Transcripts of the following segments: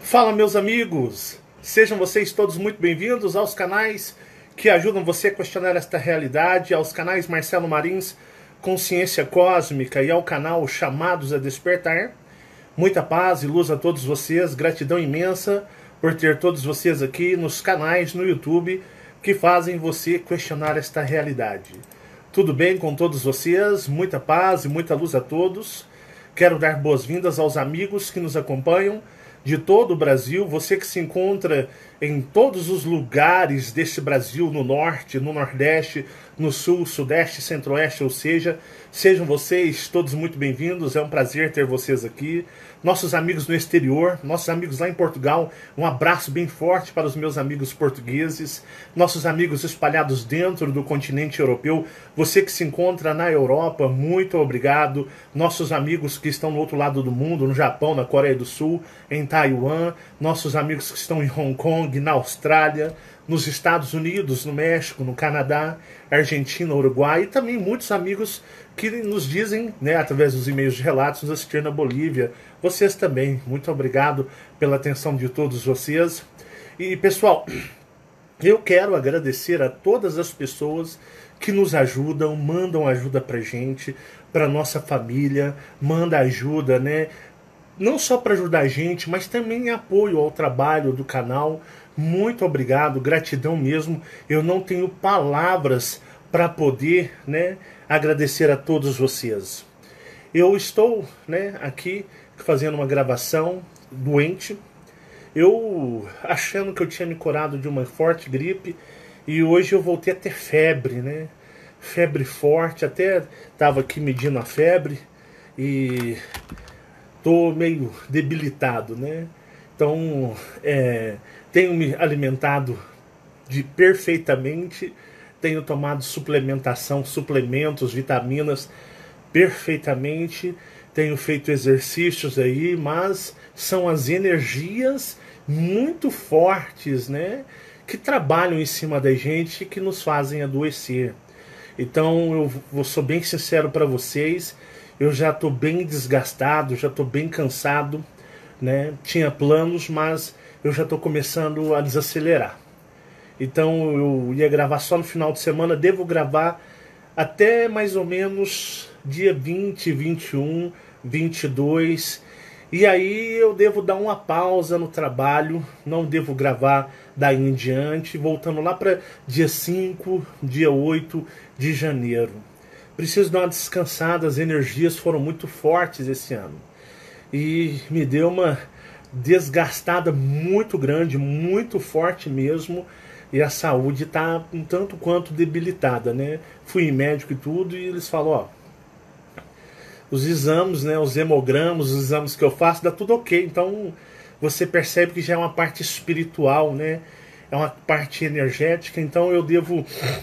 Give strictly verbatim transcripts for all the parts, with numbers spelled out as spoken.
Fala, meus amigos! Sejam vocês todos muito bem-vindos aos canais que ajudam você a questionar esta realidade, aos canais Marcelo Marins, Consciência Cósmica, e ao canal Chamados a Despertar. Muita paz e luz a todos vocês, gratidão imensa por ter todos vocês aqui nos canais no YouTube que fazem você questionar esta realidade. Tudo bem com todos vocês? Muita paz e muita luz a todos. Quero dar boas-vindas aos amigos que nos acompanham de todo o Brasil, você que se encontra em todos os lugares desse Brasil, no norte, no nordeste, no sul, sudeste, centro-oeste, ou seja, sejam vocês todos muito bem-vindos, é um prazer ter vocês aqui. Nossos amigos no exterior, nossos amigos lá em Portugal, um abraço bem forte para os meus amigos portugueses, nossos amigos espalhados dentro do continente europeu, você que se encontra na Europa, muito obrigado. Nossos amigos que estão no outro lado do mundo, no Japão, na Coreia do Sul, em Taiwan, nossos amigos que estão em Hong Kong, na Austrália, nos Estados Unidos, no México, no Canadá, Argentina, Uruguai, e também muitos amigos que nos dizem, né, através dos e-mails de relatos, nos assistir na Bolívia. Vocês também, muito obrigado pela atenção de todos vocês. E pessoal, eu quero agradecer a todas as pessoas que nos ajudam, mandam ajuda pra gente, pra nossa família, manda ajuda, né? Não só para ajudar a gente, mas também em apoio ao trabalho do canal. Muito obrigado, gratidão mesmo. Eu não tenho palavras para poder, né, agradecer a todos vocês. Eu estou, né, aqui fazendo uma gravação doente. Eu achando que eu tinha me curado de uma forte gripe e hoje eu voltei a ter febre, né? Febre forte, até estava aqui medindo a febre e tô meio debilitado, né? Então, é, tenho me alimentado de perfeitamente, tenho tomado suplementação, suplementos, vitaminas perfeitamente, tenho feito exercícios aí, mas são as energias muito fortes, né, que trabalham em cima da gente e que nos fazem adoecer. Então, eu vou, sou bem sincero para vocês, eu já estou bem desgastado, já estou bem cansado, né? Tinha planos, mas eu já estou começando a desacelerar. Então eu ia gravar só no final de semana, devo gravar até mais ou menos dia vinte, vinte e um, vinte e dois. E aí eu devo dar uma pausa no trabalho, não devo gravar daí em diante, voltando lá para dia cinco, dia oito de janeiro. Preciso dar uma descansada, as energias foram muito fortes esse ano. E me deu uma desgastada muito grande, muito forte mesmo. E a saúde está um tanto quanto debilitada, né? Fui em médico e tudo, e eles falam, ó, os exames, né, os hemogramas, os exames que eu faço, dá tudo ok. Então você percebe que já é uma parte espiritual, né? É uma parte energética, então eu devo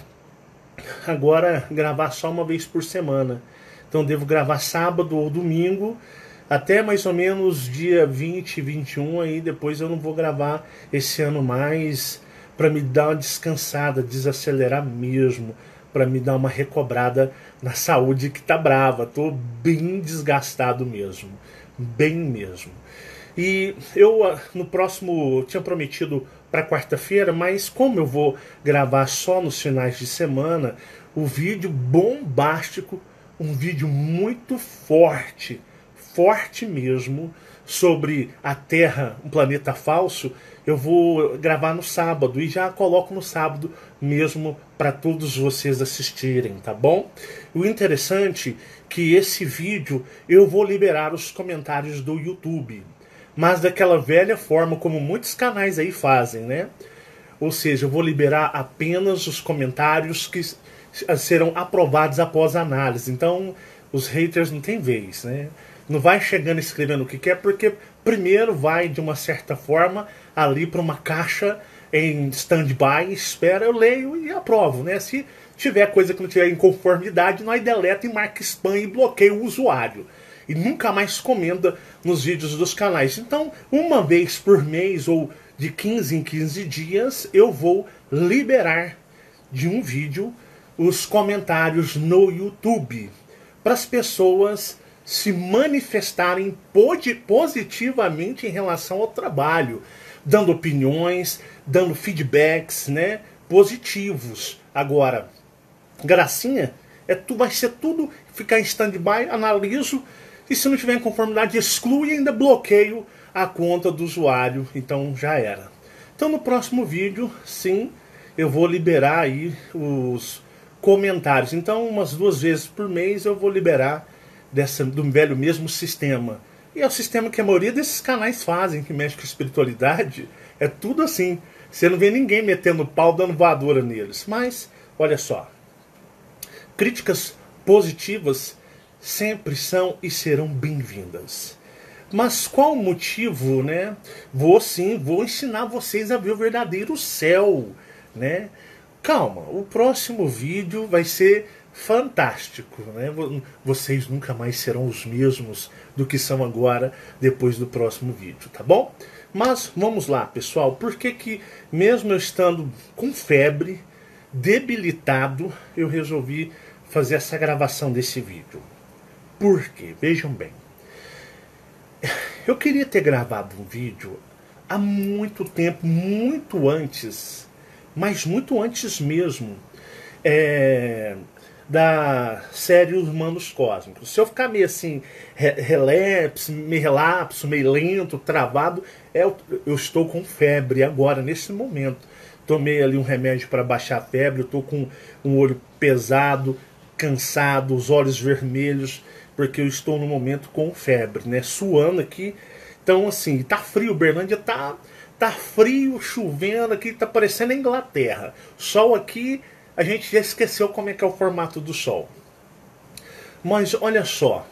agora gravar só uma vez por semana. Então devo gravar sábado ou domingo, até mais ou menos dia vinte, vinte e um, aí depois eu não vou gravar esse ano mais, para me dar uma descansada, desacelerar mesmo, para me dar uma recobrada na saúde que tá brava. Tô bem desgastado mesmo, bem mesmo. E eu no próximo, eu tinha prometido para quarta-feira, mas como eu vou gravar só nos finais de semana, o vídeo bombástico, um vídeo muito forte, forte mesmo, sobre a Terra, um planeta falso, eu vou gravar no sábado e já coloco no sábado mesmo para todos vocês assistirem, tá bom? O interessante é que esse vídeo eu vou liberar os comentários do YouTube, mas daquela velha forma como muitos canais aí fazem, né? Ou seja, eu vou liberar apenas os comentários que serão aprovados após a análise. Então, os haters não tem vez, né? Não vai chegando escrevendo o que quer, porque primeiro vai, de uma certa forma, ali para uma caixa em stand-by, espera, eu leio e aprovo, né? Se tiver coisa que não tiver em conformidade, nós deleta e marca spam e bloqueia o usuário. E nunca mais comenta nos vídeos dos canais. Então, uma vez por mês ou de quinze em quinze dias, eu vou liberar de um vídeo os comentários no YouTube, para as pessoas se manifestarem positivamente em relação ao trabalho, dando opiniões, dando feedbacks, né, positivos. Agora, gracinha, é tu, vai ser tudo ficar em stand-by, analiso, e se não tiver em conformidade, exclui e ainda bloqueio a conta do usuário. Então já era. Então no próximo vídeo, sim, eu vou liberar aí os comentários. Então umas duas vezes por mês eu vou liberar dessa, do velho mesmo sistema. E é o sistema que a maioria desses canais fazem, que mexe com espiritualidade. É tudo assim. Você não vê ninguém metendo pau, dando voadora neles. Mas, olha só. Críticas positivas sempre são e serão bem-vindas. Mas qual o motivo, né? Vou sim, vou ensinar vocês a ver o verdadeiro céu, né? Calma, o próximo vídeo vai ser fantástico, né? Vocês nunca mais serão os mesmos do que são agora depois do próximo vídeo, tá bom? Mas vamos lá, pessoal. Por que que mesmo eu estando com febre, debilitado, eu resolvi fazer essa gravação desse vídeo? Por quê? Vejam bem. Eu queria ter gravado um vídeo há muito tempo, muito antes, mas muito antes mesmo, é, da série Os Humanos Cósmicos. Se eu ficar meio assim, relapso, meio relapso, meio lento, travado, é, eu estou com febre agora, nesse momento. Tomei ali um remédio para baixar a febre, eu estou com um olho pesado, cansado, os olhos vermelhos, porque eu estou no momento com febre, né? Suando aqui. Então, assim, tá frio, Berlândia tá, tá frio, chovendo aqui, tá parecendo a Inglaterra. Sol aqui, a gente já esqueceu como é que é o formato do sol. Mas, olha só,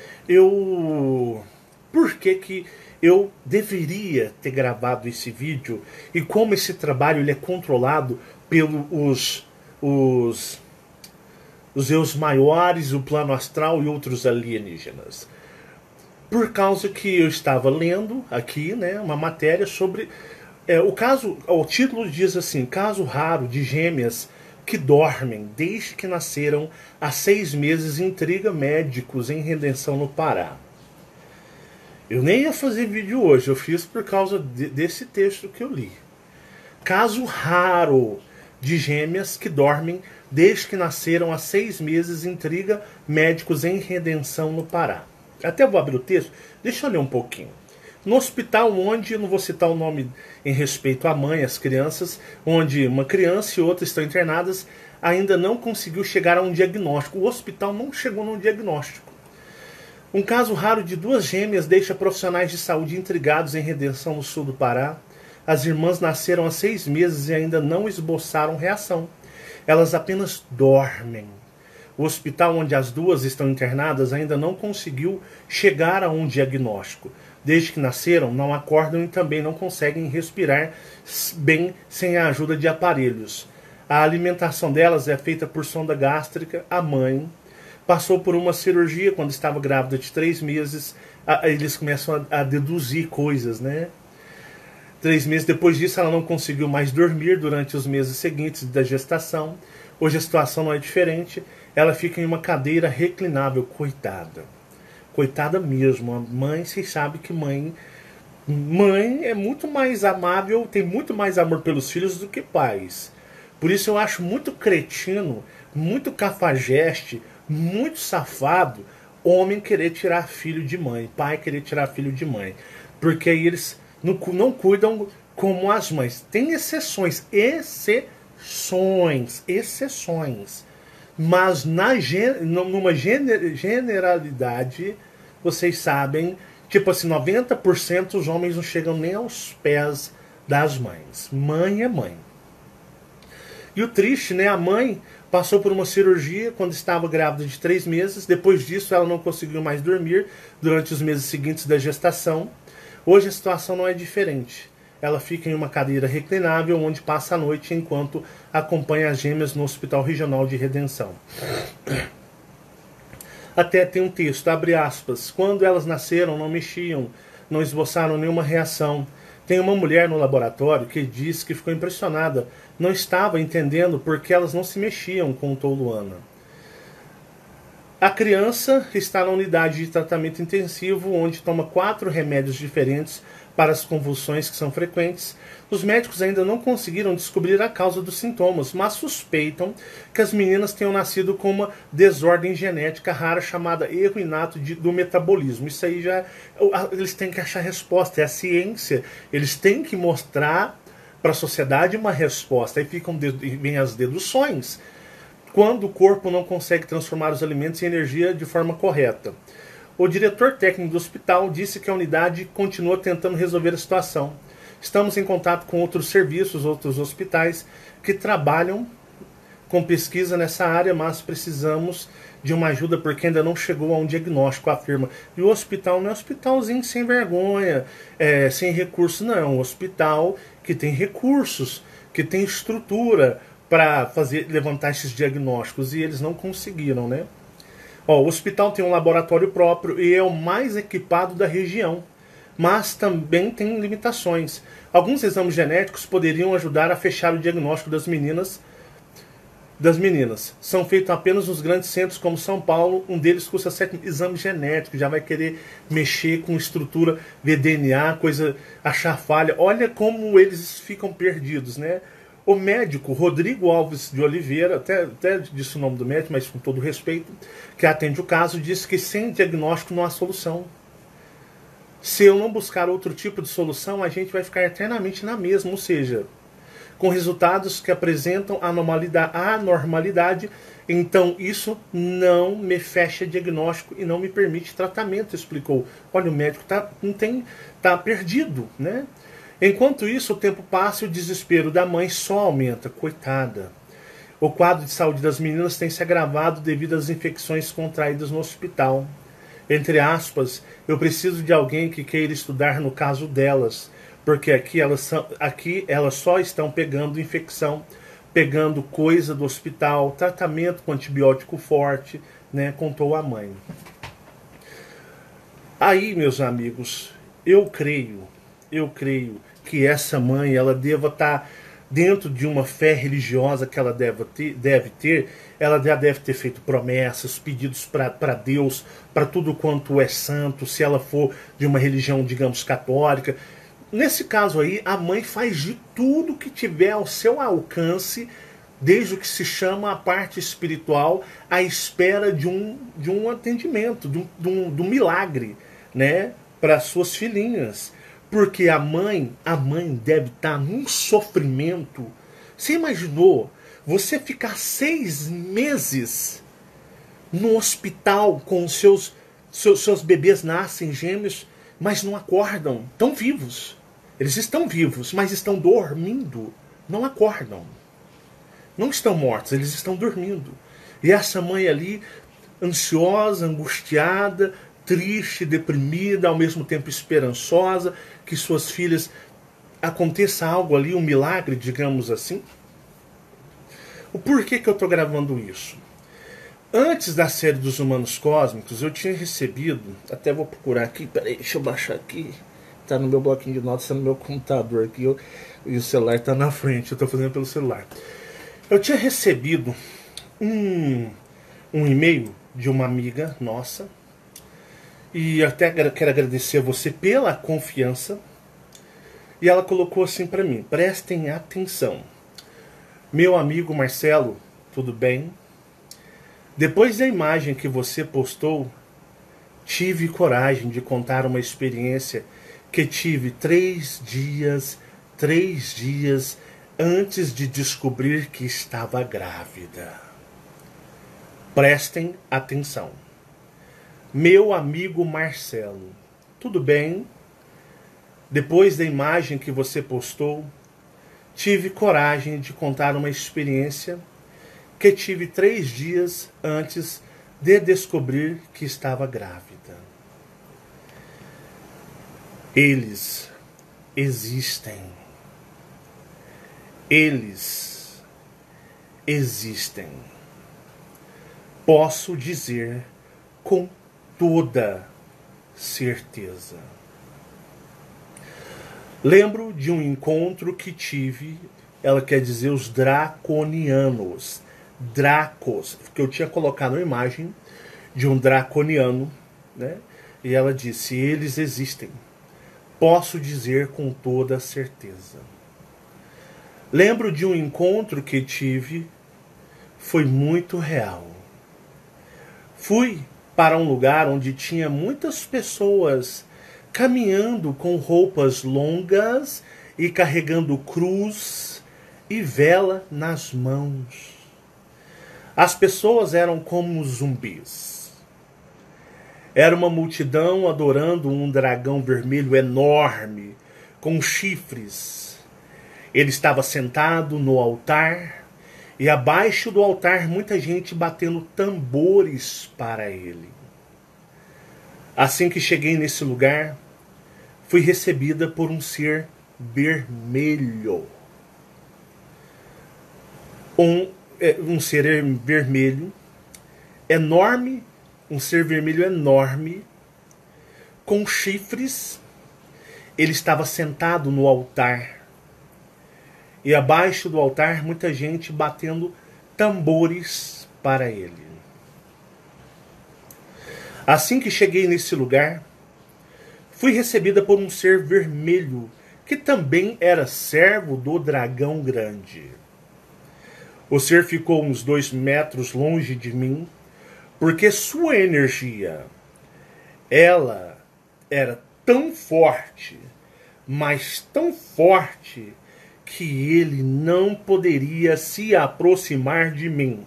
eu... Por que que eu deveria ter gravado esse vídeo? E como esse trabalho ele é controlado pelos... os... os eus maiores, o plano astral e outros alienígenas. Por causa que eu estava lendo aqui, né, uma matéria sobre é, o caso, o título diz assim: caso raro de gêmeas que dormem desde que nasceram há seis meses intriga médicos em Redenção no Pará. Eu nem ia fazer vídeo hoje, eu fiz por causa de, desse texto que eu li. Caso raro de gêmeas que dormem desde que nasceram há seis meses, intriga médicos em Redenção no Pará. Até vou abrir o texto, deixa eu ler um pouquinho. No hospital onde, não vou citar o nome em respeito à mãe, às crianças, onde uma criança e outra estão internadas, ainda não conseguiu chegar a um diagnóstico. O hospital não chegou num diagnóstico. Um caso raro de duas gêmeas deixa profissionais de saúde intrigados em Redenção no sul do Pará. As irmãs nasceram há seis meses e ainda não esboçaram reação. Elas apenas dormem. O hospital onde as duas estão internadas ainda não conseguiu chegar a um diagnóstico. Desde que nasceram, não acordam e também não conseguem respirar bem sem a ajuda de aparelhos. A alimentação delas é feita por sonda gástrica. A mãe passou por uma cirurgia quando estava grávida de três meses. Eles começam a deduzir coisas, né? Três meses depois disso, ela não conseguiu mais dormir durante os meses seguintes da gestação. Hoje a situação não é diferente. Ela fica em uma cadeira reclinável. Coitada. Coitada mesmo. A mãe, vocês sabem que mãe... Mãe é muito mais amável, tem muito mais amor pelos filhos do que pais. Por isso eu acho muito cretino, muito cafajeste, muito safado, homem querer tirar filho de mãe, pai querer tirar filho de mãe. Porque aí eles não, não cuidam como as mães. Tem exceções, exceções, exceções. Mas na, numa generalidade, vocês sabem, tipo assim, noventa por cento dos homens não chegam nem aos pés das mães. Mãe é mãe. E o triste, né? A mãe passou por uma cirurgia quando estava grávida de três meses. Depois disso, ela não conseguiu mais dormir durante os meses seguintes da gestação. Hoje a situação não é diferente. Ela fica em uma cadeira reclinável onde passa a noite enquanto acompanha as gêmeas no Hospital Regional de Redenção. Até tem um texto, abre aspas. Quando elas nasceram, não mexiam, não esboçaram nenhuma reação. Tem uma mulher no laboratório que diz que ficou impressionada. Não estava entendendo porque elas não se mexiam, contou Luana. A criança está na unidade de tratamento intensivo, onde toma quatro remédios diferentes para as convulsões que são frequentes. Os médicos ainda não conseguiram descobrir a causa dos sintomas, mas suspeitam que as meninas tenham nascido com uma desordem genética rara chamada erro inato de, do metabolismo. Isso aí já... Eles têm que achar resposta, é a ciência. Eles têm que mostrar para a sociedade uma resposta. Aí ficam vem as deduções. Quando o corpo não consegue transformar os alimentos em energia de forma correta. O diretor técnico do hospital disse que a unidade continua tentando resolver a situação. Estamos em contato com outros serviços, outros hospitais que trabalham com pesquisa nessa área, mas precisamos de uma ajuda porque ainda não chegou a um diagnóstico, afirma. E o hospital não é um hospitalzinho sem vergonha, é, sem recursos, não. É um hospital que tem recursos, que tem estrutura para fazer levantar esses diagnósticos, e eles não conseguiram, né? Ó, o hospital tem um laboratório próprio e é o mais equipado da região, mas também tem limitações. Alguns exames genéticos poderiam ajudar a fechar o diagnóstico das meninas. Das meninas. São feitos apenas nos grandes centros como São Paulo, um deles custa sete exames genéticos, já vai querer mexer com estrutura, ver D N A, coisa, achar falha. Olha como eles ficam perdidos, né? O médico Rodrigo Alves de Oliveira, até, até disse o nome do médico, mas com todo respeito, que atende o caso, disse que sem diagnóstico não há solução. Se eu não buscar outro tipo de solução, a gente vai ficar eternamente na mesma, ou seja, com resultados que apresentam anormalidade, anormalidade, então isso não me fecha diagnóstico e não me permite tratamento, explicou. Olha, o médico tá, não tem, tá perdido, né? Enquanto isso, o tempo passa e o desespero da mãe só aumenta. Coitada. O quadro de saúde das meninas tem se agravado devido às infecções contraídas no hospital. Entre aspas, eu preciso de alguém que queira estudar no caso delas, porque aqui elas, são, aqui elas só estão pegando infecção, pegando coisa do hospital, tratamento com antibiótico forte, né, contou a mãe. Aí, meus amigos, eu creio, eu creio que essa mãe, ela deva estar dentro de uma fé religiosa que ela deve ter, deve ter, ela já deve ter feito promessas, pedidos para Deus, para tudo quanto é santo, se ela for de uma religião, digamos, católica. Nesse caso aí, a mãe faz de tudo que tiver ao seu alcance, desde o que se chama a parte espiritual, à espera de um, de um atendimento, de um, de um, de um milagre, né, para suas filhinhas. Porque a mãe, a mãe deve estar num sofrimento. Você imaginou você ficar seis meses no hospital com os seus, seus, seus bebês nascem gêmeos, mas não acordam, estão vivos. Eles estão vivos, mas estão dormindo, não acordam. Não estão mortos, eles estão dormindo. E essa mãe ali, ansiosa, angustiada, triste, deprimida, ao mesmo tempo esperançosa, que suas filhas aconteça algo ali, um milagre, digamos assim. O porquê que eu estou gravando isso? Antes da série dos Humanos Cósmicos, eu tinha recebido, até vou procurar aqui, peraí, deixa eu baixar aqui, tá no meu bloquinho de notas, tá no meu computador aqui, eu, e o celular tá na frente, eu estou fazendo pelo celular. Eu tinha recebido um, um e-mail de uma amiga nossa, e até quero agradecer a você pela confiança. E ela colocou assim para mim: prestem atenção. Meu amigo Marcelo, tudo bem? Depois da imagem que você postou, tive coragem de contar uma experiência que tive três dias, três dias antes de descobrir que estava grávida. Prestem atenção. Meu amigo Marcelo, tudo bem? Depois da imagem que você postou, tive coragem de contar uma experiência que tive três dias antes de descobrir que estava grávida. Eles existem. Eles existem. Posso dizer com toda certeza. Lembro de um encontro que tive, ela quer dizer os draconianos, Dracos, que eu tinha colocado a imagem, de um draconiano, né? E ela disse: eles existem. Posso dizer com toda certeza. Lembro de um encontro que tive, foi muito real. Fui para um lugar onde tinha muitas pessoas caminhando com roupas longas e carregando cruz e vela nas mãos. As pessoas eram como zumbis. Era uma multidão adorando um dragão vermelho enorme, com chifres. Ele estava sentado no altar, e abaixo do altar muita gente batendo tambores para ele. Assim que cheguei nesse lugar, fui recebida por um ser vermelho. Um, um ser vermelho, enorme, um ser vermelho enorme, com chifres. Ele estava sentado no altar. E abaixo do altar, muita gente batendo tambores para ele. Assim que cheguei nesse lugar, fui recebida por um ser vermelho, que também era servo do dragão grande. O ser ficou uns dois metros longe de mim, porque sua energia, ela era tão forte, mas tão forte, que ele não poderia se aproximar de mim.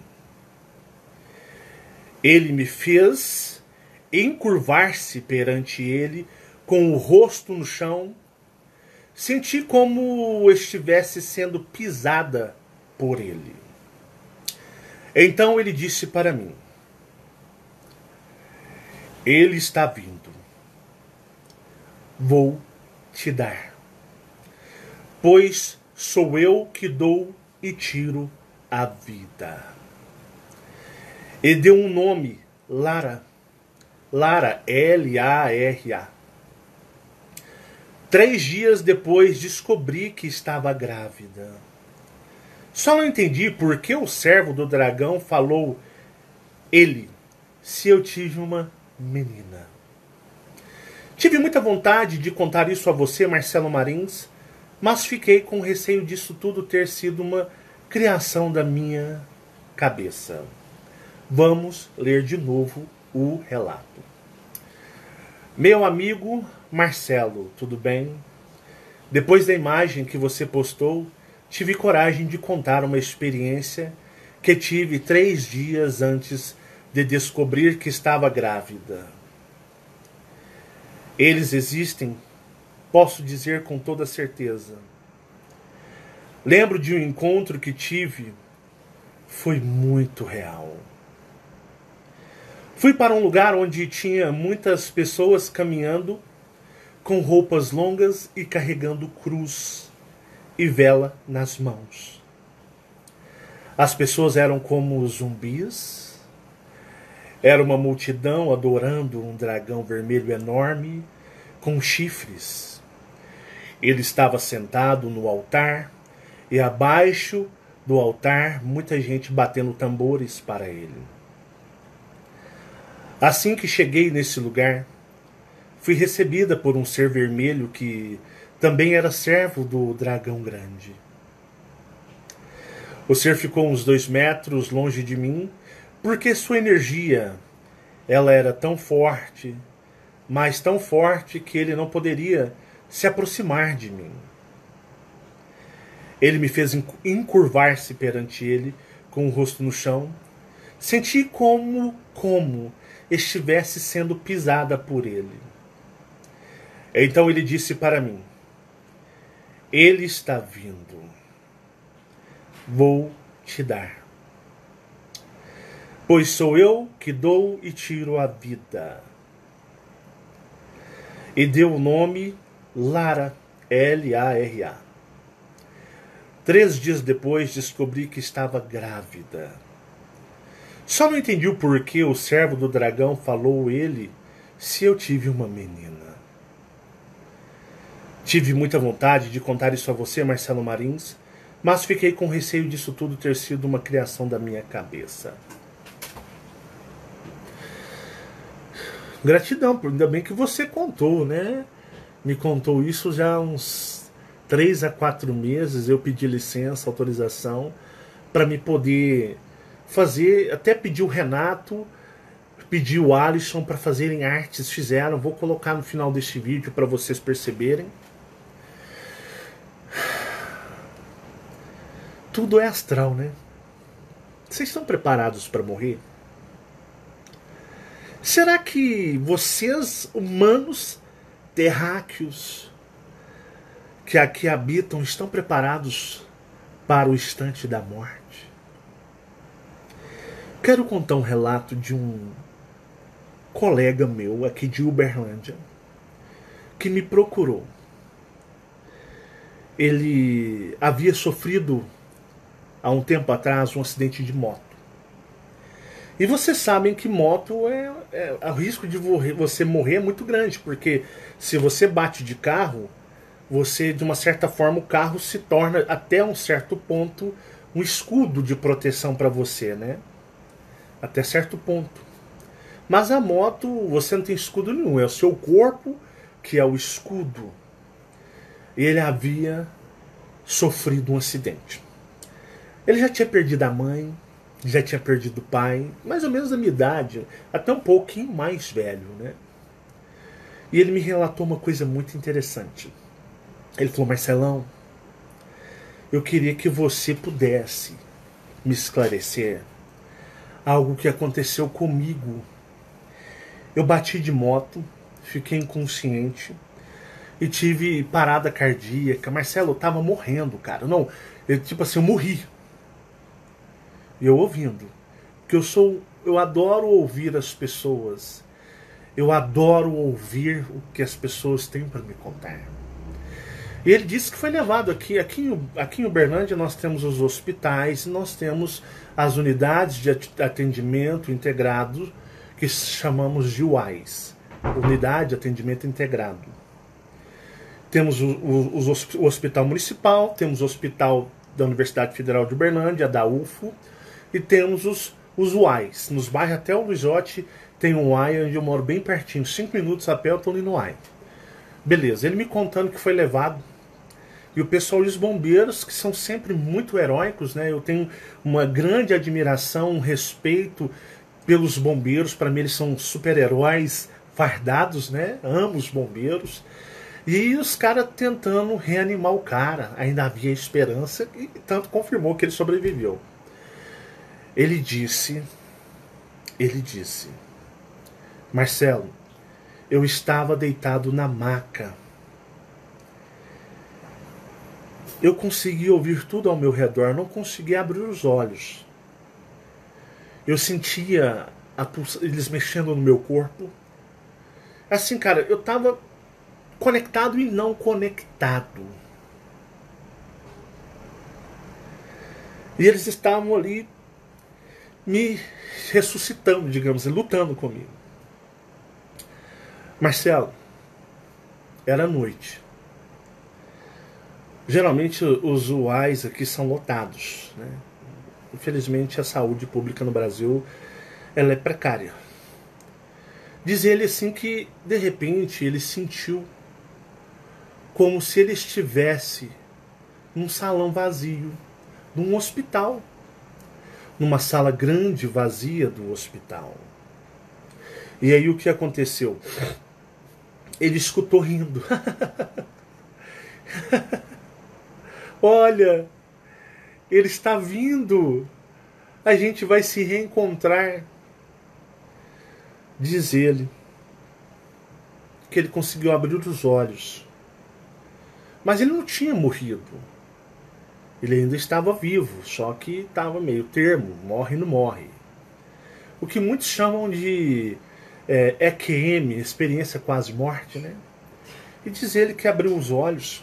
Ele me fez encurvar-se perante ele, com o rosto no chão. Senti como estivesse sendo pisada por ele. Então ele disse para mim: ele está vindo. Vou te dar. Pois sou eu que dou e tiro a vida. E deu um nome, Lara. Lara, L A R A. Três dias depois descobri que estava grávida. Só não entendi por que o servo do dragão falou ele, se eu tive uma menina. Tive muita vontade de contar isso a você, Marcelo Marins, mas fiquei com receio disso tudo ter sido uma criação da minha cabeça. Vamos ler de novo o relato. Meu amigo Marcelo, tudo bem? Depois da imagem que você postou, tive coragem de contar uma experiência que tive três dias antes de descobrir que estava grávida. Eles existem, posso dizer com toda certeza. Lembro de um encontro que tive, foi muito real. Fui para um lugar onde tinha muitas pessoas caminhando com roupas longas e carregando cruz e vela nas mãos. As pessoas eram como zumbis. Era uma multidão adorando um dragão vermelho enorme com chifres. Ele estava sentado no altar e abaixo do altar muita gente batendo tambores para ele. Assim que cheguei nesse lugar, fui recebida por um ser vermelho que também era servo do dragão grande. O ser ficou uns dois metros longe de mim, porque sua energia, ela era tão forte, mas tão forte que ele não poderia se aproximar de mim. Ele me fez encurvar-se perante ele, com o rosto no chão. Senti como, como estivesse sendo pisada por ele. Então ele disse para mim: ele está vindo. Vou te dar. Pois sou eu que dou e tiro a vida. E deu o nome Lara, L A R A. Três dias depois descobri que estava grávida. Só não entendi o porquê o servo do dragão falou ele se eu tive uma menina. Tive muita vontade de contar isso a você, Marcelo Marins, mas fiquei com receio disso tudo ter sido uma criação da minha cabeça. Gratidão, ainda bem que você contou, né? Me contou isso já há uns três a quatro meses. Eu pedi licença, autorização, para me poder fazer, até pedi o Renato, pedi o Alisson para fazerem artes, fizeram. Vou colocar no final deste vídeo para vocês perceberem. Tudo é astral, né? Vocês estão preparados para morrer? Será que vocês, humanos terráqueos, que aqui habitam, estão preparados para o instante da morte? Quero contar um relato de um colega meu aqui de Uberlândia que me procurou. Ele havia sofrido há um tempo atrás um acidente de moto. E vocês sabem que moto é, é, é o risco de você morrer é muito grande, porque se você bate de carro, você, de uma certa forma, o carro se torna, até um certo ponto, um escudo de proteção para você, né? Até certo ponto. Mas a moto, você não tem escudo nenhum, é o seu corpo que é o escudo. Ele havia sofrido um acidente. Ele já tinha perdido a mãe, já tinha perdido o pai, mais ou menos da minha idade, até um pouquinho mais velho, né? E ele me relatou uma coisa muito interessante. Ele falou: Marcelão, eu queria que você pudesse me esclarecer algo que aconteceu comigo. Eu bati de moto, fiquei inconsciente e tive parada cardíaca. Marcelo, eu tava morrendo, cara. Não, eu, tipo assim, eu morri. E eu ouvindo. Porque eu sou. Eu adoro ouvir as pessoas. Eu adoro ouvir o que as pessoas têm para me contar. E ele disse que foi levado aqui. Aqui em, aqui em Uberlândia nós temos os hospitais, nós temos as unidades de atendimento integrado, que chamamos de U A Is. Unidade de Atendimento Integrado. Temos o, o, o Hospital Municipal, temos o Hospital da Universidade Federal de Uberlândia, da U F O, e temos os, os U A Is. Nos bairros até o Luizote tem um U A I onde eu moro bem pertinho, cinco minutos a pé eu estou ali no U A I. Beleza, ele me contando que foi levado. E o pessoal e os bombeiros, que são sempre muito heróicos, né? Eu tenho uma grande admiração, um respeito pelos bombeiros. Para mim eles são super-heróis fardados, né? Amo os bombeiros. E os caras tentando reanimar o cara. Ainda havia esperança e tanto confirmou que ele sobreviveu. Ele disse, ele disse, Marcelo, eu estava deitado na maca. Eu consegui ouvir tudo ao meu redor, não consegui abrir os olhos. Eu sentia a pulsa, eles mexendo no meu corpo. Assim, cara, eu estava conectado e não conectado. E eles estavam ali me ressuscitando, digamos, lutando comigo. Marcelo, era noite. Geralmente os U A Is aqui são lotados, né? Infelizmente a saúde pública no Brasil ela é precária. Diz ele assim que de repente ele sentiu como se ele estivesse num salão vazio, num hospital, numa sala grande vazia do hospital. E aí o que aconteceu? Ele escutou rindo. Olha, ele está vindo. A gente vai se reencontrar. Diz ele que ele conseguiu abrir os olhos. Mas ele não tinha morrido. Ele ainda estava vivo, só que estava meio termo, morre e não morre. O que muitos chamam de é, E Q M, experiência quase morte, né? E diz ele que abriu os olhos.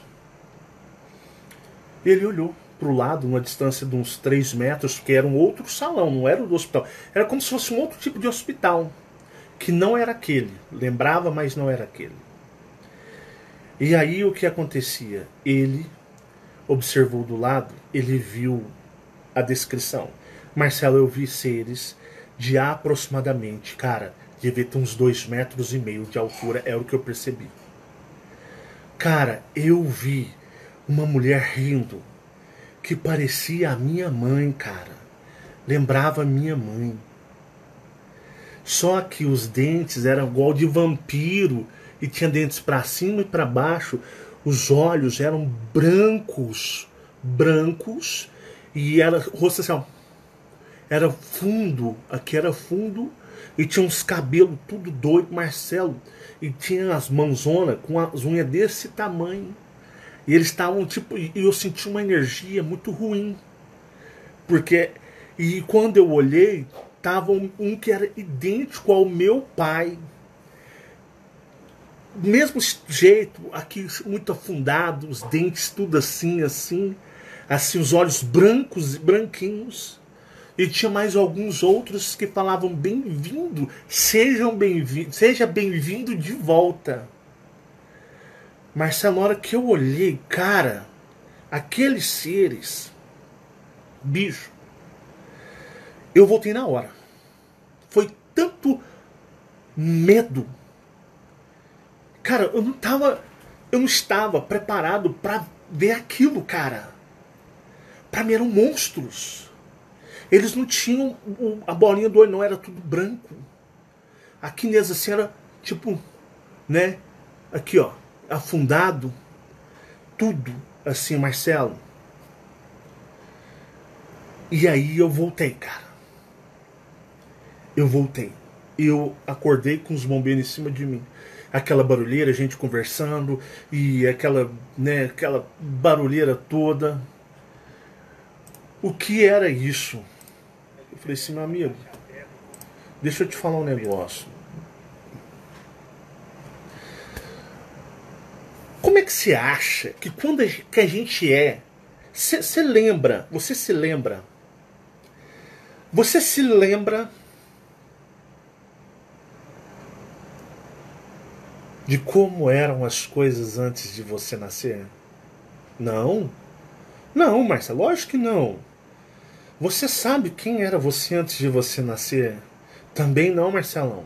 Ele olhou para o lado, numa distância de uns três metros, que era um outro salão, não era o do hospital. Era como se fosse um outro tipo de hospital, que não era aquele. Lembrava, mas não era aquele. E aí o que acontecia? Ele observou do lado, ele viu a descrição. Marcelo, eu vi seres de aproximadamente, cara, Devia ter uns dois metros e meio de altura, era o que eu percebi. Cara, eu vi uma mulher rindo que parecia a minha mãe, cara. Lembrava a minha mãe. Só que os dentes eram igual de vampiro e tinha dentes para cima e para baixo. Os olhos eram brancos, brancos e era rosto assim, ó, era fundo, aqui era fundo e tinha uns cabelos tudo doido, Marcelo, e tinha as mãozonas com as unhas desse tamanho. E eles estavam tipo, e eu senti uma energia muito ruim. Porque e quando eu olhei, tava um, um que era idêntico ao meu pai. Mesmo jeito, aqui muito afundado, os dentes tudo assim, assim, assim, os olhos brancos e branquinhos. E tinha mais alguns outros que falavam bem-vindo, sejam bem-vindo, seja bem-vindo de volta. Marcelo, na hora que eu olhei, cara, aqueles seres, bicho, eu voltei na hora. Foi tanto medo. Cara, eu não tava, eu não estava preparado para ver aquilo, cara. Para mim eram monstros. Eles não tinham a bolinha do olho, não, era tudo branco. Aqui nessa assim era tipo, né? Aqui, ó, afundado. Tudo assim, Marcelo. E aí eu voltei, cara. Eu voltei. Eu acordei com os bombeiros em cima de mim. Aquela barulheira, a gente conversando. E aquela, né, aquela barulheira toda. O que era isso? Eu falei assim, meu amigo, deixa eu te falar um negócio. Como é que você acha que quando a gente, que a gente é... Você lembra, você se lembra... Você se lembra... de como eram as coisas antes de você nascer? Não. Não, Marcelo, lógico que não. Você sabe quem era você antes de você nascer? Também não, Marcelão.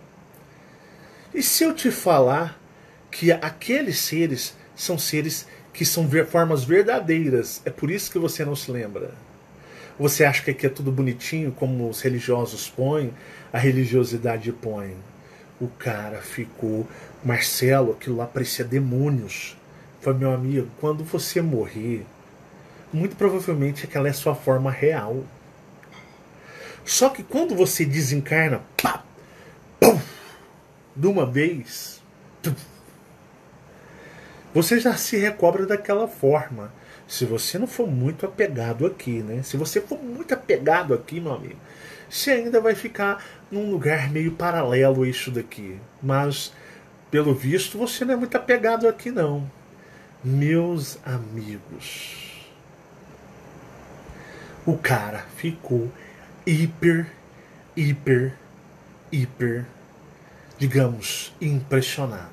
E se eu te falar que aqueles seres são seres que são formas verdadeiras, é por isso que você não se lembra? Você acha que aqui é tudo bonitinho, como os religiosos põem, a religiosidade põe? O cara ficou... Marcelo, aquilo lá parecia demônios. Foi, meu amigo, quando você morrer, muito provavelmente aquela é a sua forma real. Só que quando você desencarna, pá, pum, de uma vez, tum, você já se recobra daquela forma. Se você não for muito apegado aqui, né? Se você for muito apegado aqui, meu amigo, você ainda vai ficar num lugar meio paralelo a isso daqui. Mas, pelo visto, você não é muito apegado aqui, não. Meus amigos, o cara ficou hiper, hiper, hiper, digamos, impressionado.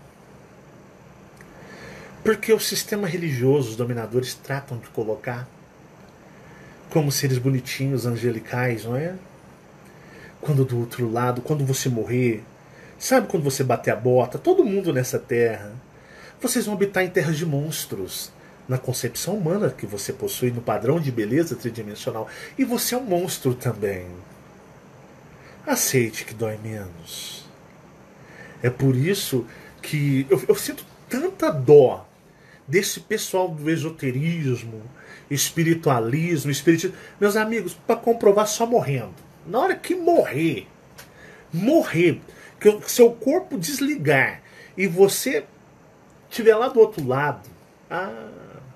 Porque o sistema religioso, os dominadores tratam de colocar como seres bonitinhos, angelicais, não é? Quando do outro lado, quando você morrer, sabe quando você bater a bota, todo mundo nessa terra, vocês vão habitar em terras de monstros, na concepção humana que você possui, no padrão de beleza tridimensional. E você é um monstro também. Aceite que dói menos. É por isso que eu, eu sinto tanta dó desse pessoal do esoterismo, espiritualismo, espiritismo. Meus amigos, para comprovar só morrendo. Na hora que morrer, morrer, que o seu corpo desligar e você estiver lá do outro lado, ah,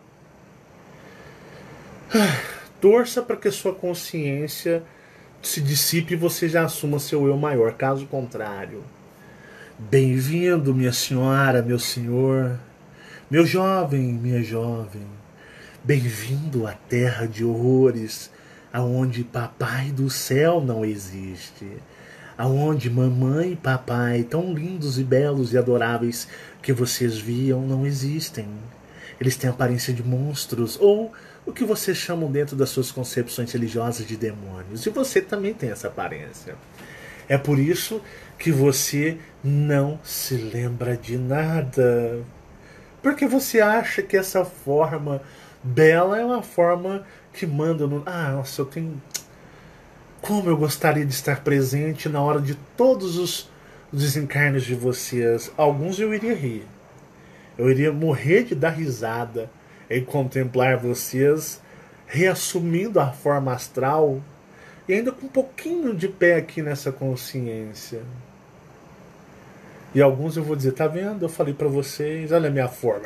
torça para que a sua consciência se dissipe e você já assuma seu eu maior. Caso contrário, bem-vindo, minha senhora, meu senhor, meu jovem, minha jovem, bem-vindo à terra de horrores, aonde papai do céu não existe, aonde mamãe e papai, tão lindos e belos e adoráveis que vocês viam, não existem. Eles têm aparência de monstros, ou o que vocês chamam dentro das suas concepções religiosas de demônios. E você também tem essa aparência. É por isso que você não se lembra de nada. Porque você acha que essa forma bela é uma forma que manda no... Ah, nossa, eu tenho... Como eu gostaria de estar presente na hora de todos os desencarnes de vocês. Alguns eu iria rir. Eu iria morrer de dar risada em contemplar vocês reassumindo a forma astral e ainda com um pouquinho de pé aqui nessa consciência. E alguns eu vou dizer, tá vendo? Eu falei pra vocês, olha a minha forma.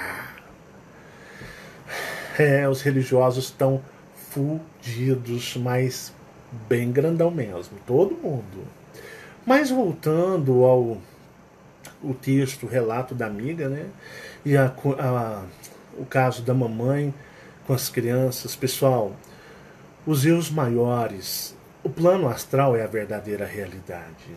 É, os religiosos estão fudidos, mas bem grandão mesmo, todo mundo. Mas voltando ao o texto, o relato da amiga, né? E a, a, o caso da mamãe com as crianças. Pessoal, os erros maiores, o plano astral é a verdadeira realidade.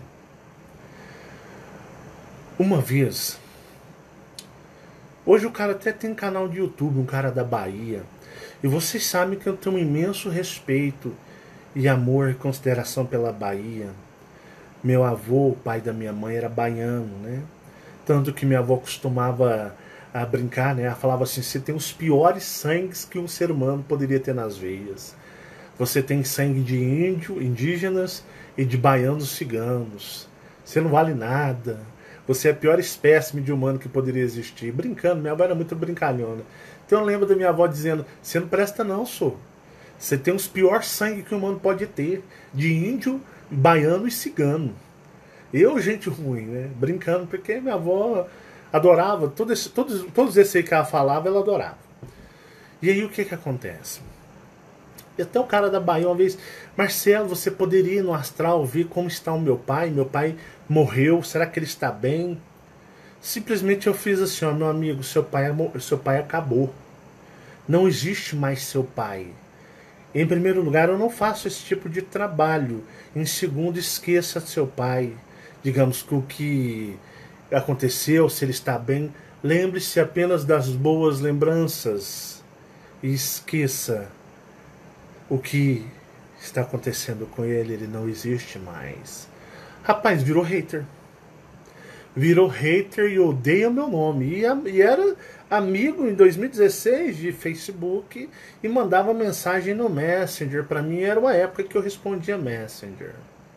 Uma vez, hoje o cara até tem canal de YouTube, um cara da Bahia, e vocês sabem que eu tenho um imenso respeito e amor e consideração pela Bahia. Meu avô, o pai da minha mãe, era baiano, né? Tanto que minha avó costumava a brincar, né? Ela falava assim, você tem os piores sangues que um ser humano poderia ter nas veias. Você tem sangue de índio, indígenas e de baianos ciganos. Você não vale nada. Você é a pior espécime de humano que poderia existir. Brincando, minha avó era muito brincalhona. Então eu lembro da minha avó dizendo, você não presta não, sou. Você tem os piores sangue que um humano pode ter. De índio, baiano e cigano. Eu, gente ruim, né? Brincando, porque minha avó adorava, todo esse, todos, todos esses aí que ela falava, ela adorava. E aí o que que acontece? E até o cara da Bahia uma vez, Marcelo, você poderia ir no astral ver como está o meu pai? Meu pai morreu, será que ele está bem? Simplesmente eu fiz assim, ó, meu amigo, seu pai, seu pai acabou. Não existe mais seu pai. Em primeiro lugar, eu não faço esse tipo de trabalho. Em segundo, esqueça seu pai. Digamos que o que aconteceu, se ele está bem, lembre-se apenas das boas lembranças e esqueça o que está acontecendo com ele, ele não existe mais. Rapaz, virou hater. Virou hater e odeia meu nome. E, e era amigo em dois mil e dezesseis de Facebook e mandava mensagem no Messenger. Para mim era uma época que eu respondia Messenger.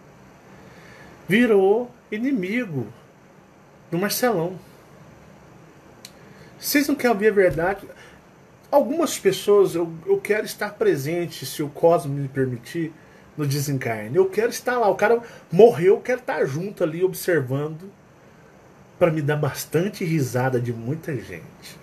Virou inimigo do Marcelão. Vocês não querem ouvir a verdade? Algumas pessoas, eu, eu quero estar presente, se o Cosmo me permitir, no desencarne. Eu quero estar lá. O cara morreu, eu quero estar junto ali, observando, para me dar bastante risada de muita gente.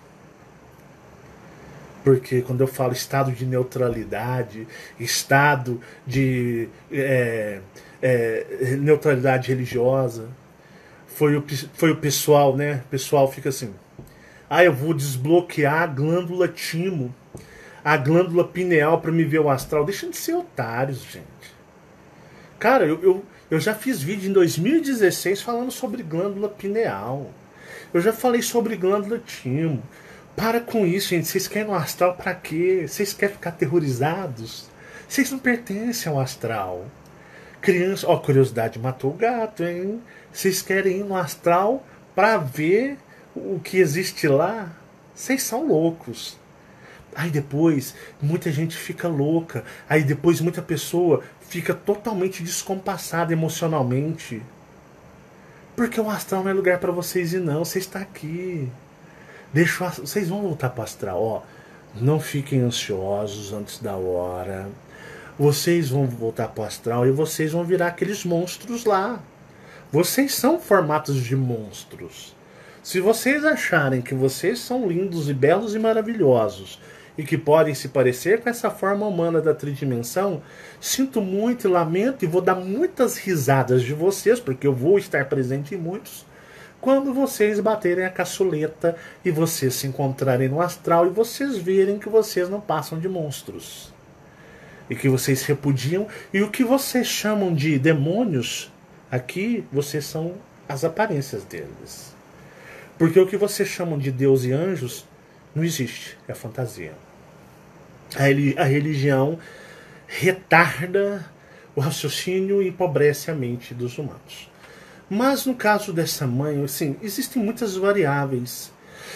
Porque quando eu falo estado de neutralidade, estado de é, é, neutralidade religiosa, foi o, foi o pessoal, né? O pessoal fica assim, ah, eu vou desbloquear a glândula timo, a glândula pineal para me ver o astral. Deixa de ser otários, gente. Cara, eu, eu, eu já fiz vídeo em dois mil e dezesseis falando sobre glândula pineal. Eu já falei sobre glândula timo. Para com isso, gente. Vocês querem no astral pra quê? Vocês querem ficar aterrorizados? Vocês não pertencem ao astral. Criança, ó, curiosidade matou o gato, hein? Vocês querem ir no astral pra ver o que existe lá? Vocês são loucos. Aí depois, muita gente fica louca. Aí depois, muita pessoa fica totalmente descompassada emocionalmente. Porque o astral não é lugar pra vocês ir, não. Você está aqui. Deixa, vocês vão voltar para o astral, ó. Não fiquem ansiosos antes da hora. Vocês vão voltar para o astral e vocês vão virar aqueles monstros lá. Vocês são formatos de monstros. Se vocês acharem que vocês são lindos e belos e maravilhosos e que podem se parecer com essa forma humana da tridimensão, sinto muito e lamento e vou dar muitas risadas de vocês, porque eu vou estar presente em muitos, quando vocês baterem a caçuleta e vocês se encontrarem no astral e vocês verem que vocês não passam de monstros. E que vocês repudiam. E o que vocês chamam de demônios, aqui vocês são as aparências deles. Porque o que vocês chamam de Deus e anjos não existe, é fantasia. A religião retarda o raciocínio empobrece a mente dos humanos. Mas no caso dessa mãe, assim, existem muitas variáveis.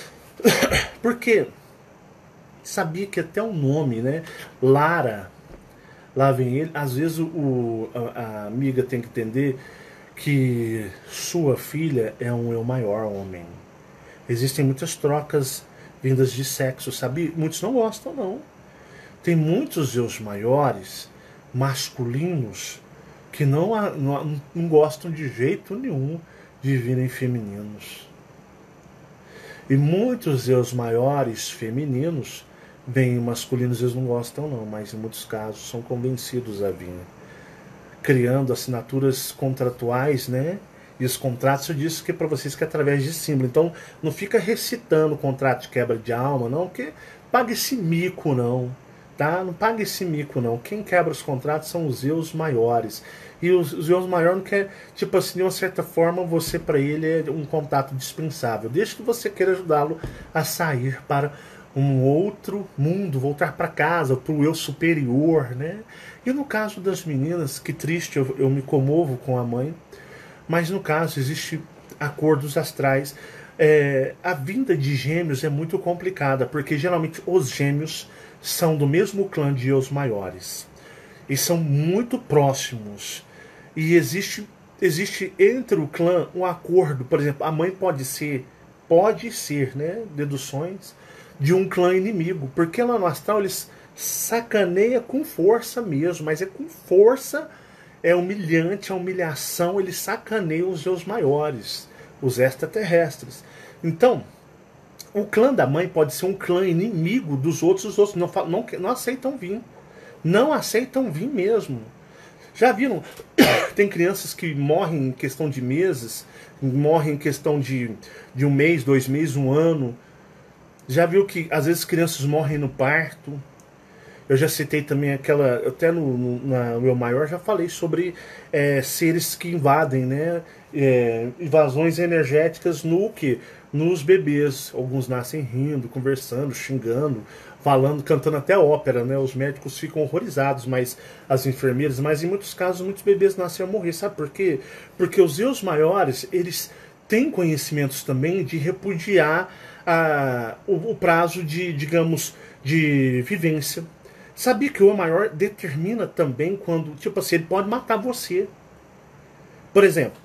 Porque sabia que até o nome, né? Lara, lá vem ele. Às vezes o, a, a amiga tem que entender que sua filha é um eu maior homem. Existem muitas trocas vindas de sexo, sabe? Muitos não gostam, não. Tem muitos eus maiores, masculinos, que não, não, não gostam de jeito nenhum de virem femininos. E muitos eus maiores femininos vêm masculinos, eles não gostam não, mas em muitos casos são convencidos a vir. Criando assinaturas contratuais, né? E os contratos eu disse que é para vocês que é através de símbolo. Então não fica recitando o contrato de quebra de alma, não, porque paga esse mico não. Tá? Não paga esse mico não. Quem quebra os contratos são os eus maiores. E os, os eus maiores não quer, tipo assim, de uma certa forma, você para ele é um contato dispensável. Desde que você queira ajudá-lo a sair para um outro mundo, voltar para casa, para o eu superior, né? E no caso das meninas, que triste, eu, eu me comovo com a mãe, mas no caso existe acordos astrais. É, a vinda de gêmeos é muito complicada, porque geralmente os gêmeos são do mesmo clã de eus maiores e são muito próximos, e existe, existe entre o clã um acordo. Por exemplo, a mãe pode ser, pode ser, né, deduções de um clã inimigo, porque lá no astral eles sacaneia com força mesmo, mas é com força, é humilhante, a humilhação, eles sacaneiam os eus maiores, os extraterrestres. Então o clã da mãe pode ser um clã inimigo dos outros, os outros não, não, não aceitam vir. Não aceitam vir mesmo. Já viram? Tem crianças que morrem em questão de meses, morrem em questão de, de um mês, dois meses, um ano. Já viu que às vezes crianças morrem no parto? Eu já citei também aquela, até no, no na meu maior já falei sobre é, seres que invadem, né? É, invasões energéticas no que? Nos bebês. Alguns nascem rindo, conversando, xingando, falando, cantando até ópera, né? Os médicos ficam horrorizados, mas as enfermeiras, mas em muitos casos muitos bebês nascem a morrer. Sabe por quê? Porque os eus maiores, eles têm conhecimentos também de repudiar a, o, o prazo de, digamos, de vivência. Sabia que o eu maior determina também quando, tipo assim, ele pode matar você. Por exemplo,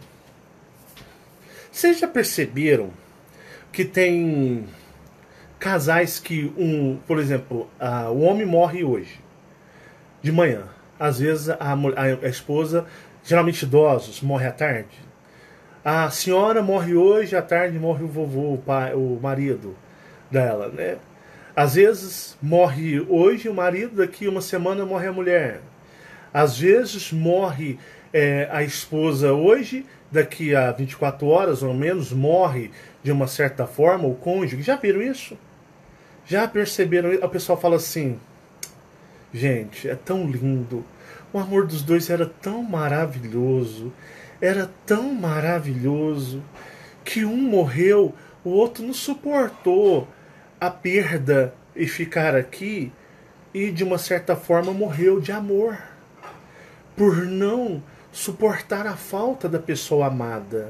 vocês já perceberam que tem casais que, um, por exemplo, a, o homem morre hoje, de manhã. Às vezes a, a, a esposa, geralmente idosos, morre à tarde. A senhora morre hoje, à tarde morre o vovô, o, pai, o marido dela, né? Às vezes morre hoje o marido, daqui uma semana morre a mulher. Às vezes morre é, a esposa hoje, daqui a vinte e quatro horas ou menos morre de uma certa forma o cônjuge. Já viram isso? Já perceberam? O pessoal fala assim: gente, é tão lindo. O amor dos dois era tão maravilhoso. Era tão maravilhoso que um morreu, o outro não suportou a perda e ficar aqui, e de uma certa forma morreu de amor, por não suportar a falta da pessoa amada.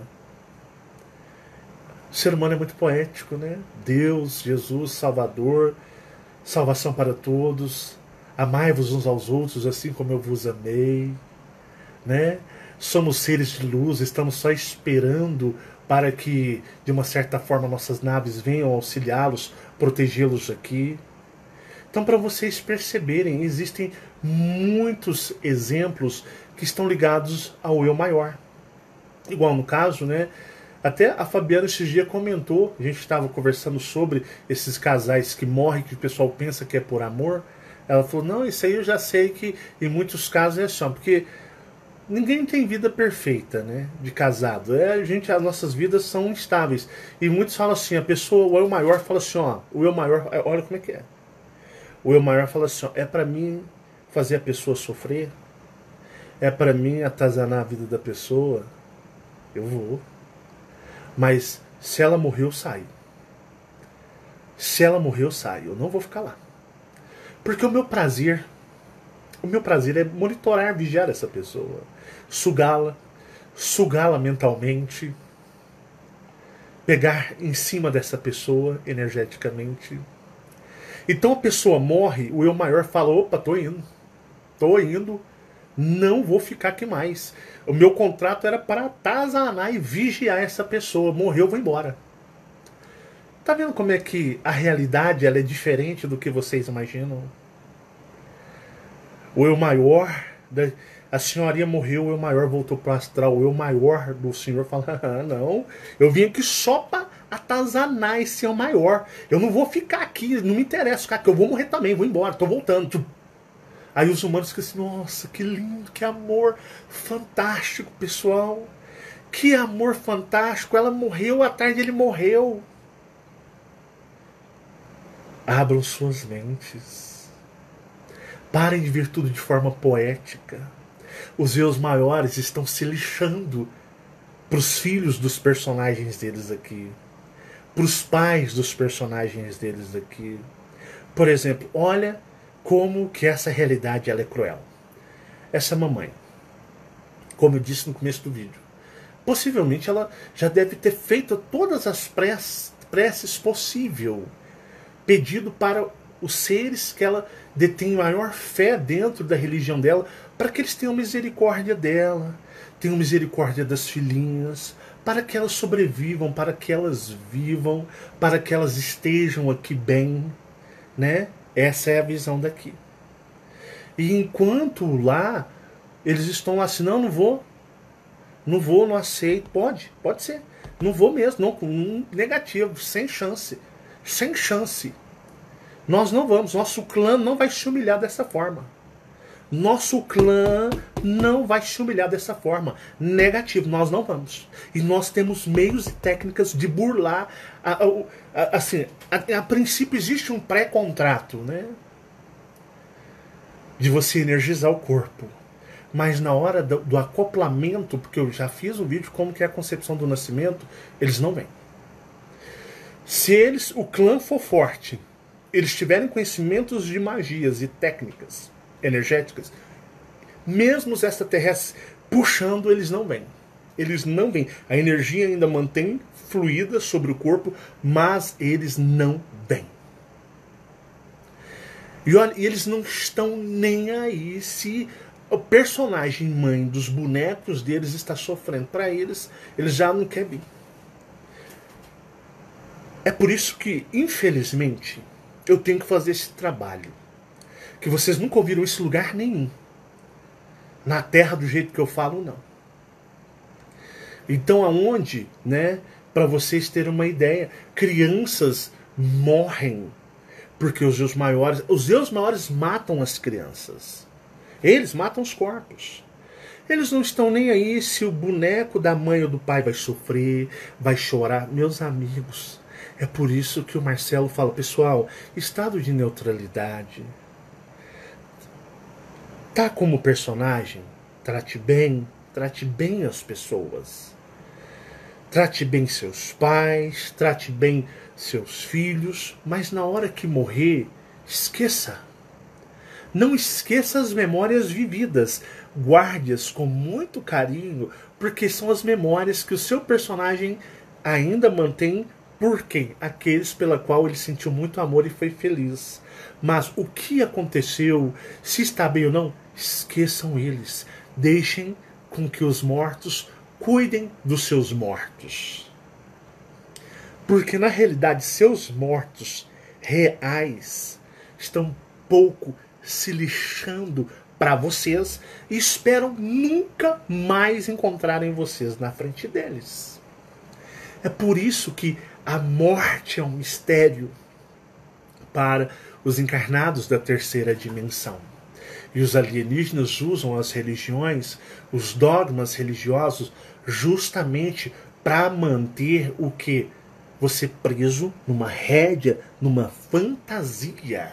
O ser humano é muito poético, né? Deus, Jesus, Salvador, salvação para todos, amai-vos uns aos outros assim como eu vos amei, né? Somos seres de luz, estamos só esperando para que, de uma certa forma, nossas naves venham auxiliá-los, protegê-los aqui. Então, para vocês perceberem, existem muitos exemplos que estão ligados ao eu maior. Igual no caso, né? Até a Fabiana esses dias comentou, a gente estava conversando sobre esses casais que morrem, que o pessoal pensa que é por amor. Ela falou, não, isso aí eu já sei que em muitos casos é só, porque ninguém tem vida perfeita, né, de casado. É, a gente, as nossas vidas são instáveis. E muitos falam assim, a pessoa, o eu maior fala assim, ó, o eu maior, olha como é que é. O eu maior fala assim, ó, é para mim fazer a pessoa sofrer? É para mim atazanar a vida da pessoa? Eu vou. Mas se ela morrer, eu saio. Se ela morrer, eu saio. Eu não vou ficar lá. Porque o meu prazer O meu prazer é monitorar, vigiar essa pessoa, sugá-la, sugá-la mentalmente, pegar em cima dessa pessoa energeticamente. Então a pessoa morre, o eu maior fala, opa, tô indo, tô indo, não vou ficar aqui mais. O meu contrato era para atazanar e vigiar essa pessoa, morreu, vou embora. Tá vendo como é que a realidade ela é diferente do que vocês imaginam? O eu maior, a senhorinha morreu, o eu maior voltou para o astral, o eu maior do senhor fala, ah, não, eu vim aqui só para atazanar esse eu maior. Eu não vou ficar aqui, não me interessa ficar aqui, eu vou morrer também, vou embora, tô voltando. Aí os humanos ficam assim, nossa, que lindo, que amor fantástico, pessoal. Que amor fantástico, ela morreu, à tarde ele morreu. Abram suas mentes. Parem de ver tudo de forma poética. Os eus maiores estão se lixando para os filhos dos personagens deles aqui. Para os pais dos personagens deles aqui. Por exemplo, olha como que essa realidade ela é cruel. Essa mamãe, como eu disse no começo do vídeo, possivelmente ela já deve ter feito todas as preces possíveis, pedido para os seres que ela detém maior fé dentro da religião dela, para que eles tenham misericórdia dela, tenham misericórdia das filhinhas, para que elas sobrevivam, para que elas vivam, para que elas estejam aqui bem, né? Essa é a visão daqui. E enquanto lá, eles estão lá assim, não, não vou, não vou, não aceito, pode, pode ser, não vou mesmo, não, um negativo, sem chance, sem chance. Nós não vamos, nosso clã não vai se humilhar dessa forma. Nosso clã não vai se humilhar dessa forma. Negativo, nós não vamos. E nós temos meios e técnicas de burlar. A, a, a, assim, a, a princípio existe um pré-contrato, né? De você energizar o corpo. Mas na hora do, do acoplamento, porque eu já fiz um vídeo como que é a concepção do nascimento, eles não vêm. Se eles, o clã for forte, eles tiverem conhecimentos de magias e técnicas energéticas, mesmo os extraterrestres puxando, eles não vêm. Eles não vêm. A energia ainda mantém fluida sobre o corpo, mas eles não vêm. E olha, eles não estão nem aí se o personagem mãe dos bonecos deles está sofrendo. Para eles, eles já não querem vir. É por isso que, infelizmente, eu tenho que fazer esse trabalho. Que vocês nunca ouviram isso em lugar nenhum. Na Terra, do jeito que eu falo, não. Então, aonde, né, para vocês terem uma ideia, crianças morrem porque os Deus maiores, os Deus maiores matam as crianças. Eles matam os corpos. Eles não estão nem aí se o boneco da mãe ou do pai vai sofrer, vai chorar. Meus amigos, é por isso que o Marcelo fala, pessoal, estado de neutralidade. Tá como personagem, trate bem, trate bem as pessoas. Trate bem seus pais, trate bem seus filhos, mas na hora que morrer, esqueça. Não esqueça as memórias vividas. Guarde-as com muito carinho, porque são as memórias que o seu personagem ainda mantém por quem? Aqueles pela qual ele sentiu muito amor e foi feliz. Mas o que aconteceu, se está bem ou não, esqueçam eles. Deixem com que os mortos cuidem dos seus mortos. Porque na realidade seus mortos reais estão pouco se lixando para vocês e esperam nunca mais encontrarem vocês na frente deles. É por isso que a morte é um mistério para os encarnados da terceira dimensão. E os alienígenas usam as religiões, os dogmas religiosos, justamente para manter o que? Você preso numa rédea, numa fantasia.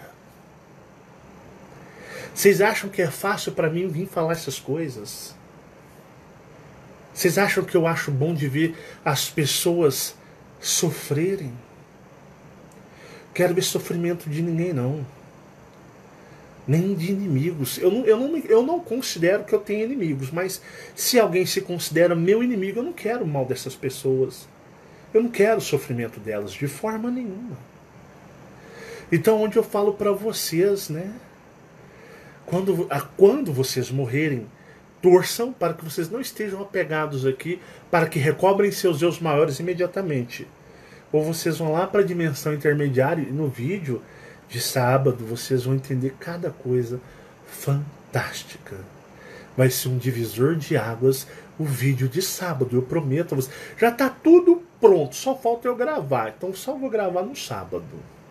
Vocês acham que é fácil para mim vir falar essas coisas? Vocês acham que eu acho bom de ver as pessoas sofrerem? Quero ver sofrimento de ninguém, não. nem de inimigos. Eu não, eu, não, eu não considero que eu tenho inimigos, mas se alguém se considera meu inimigo, eu não quero o mal dessas pessoas. Eu não quero o sofrimento delas, de forma nenhuma. Então, onde eu falo para vocês, né? Quando, a, quando vocês morrerem, torçam para que vocês não estejam apegados aqui, para que recobrem seus eus maiores imediatamente. Ou vocês vão lá para a dimensão intermediária e no vídeo de sábado vocês vão entender cada coisa fantástica. Vai ser um divisor de águas o vídeo de sábado, eu prometo a vocês. Já está tudo pronto, só falta eu gravar. Então só vou gravar no sábado.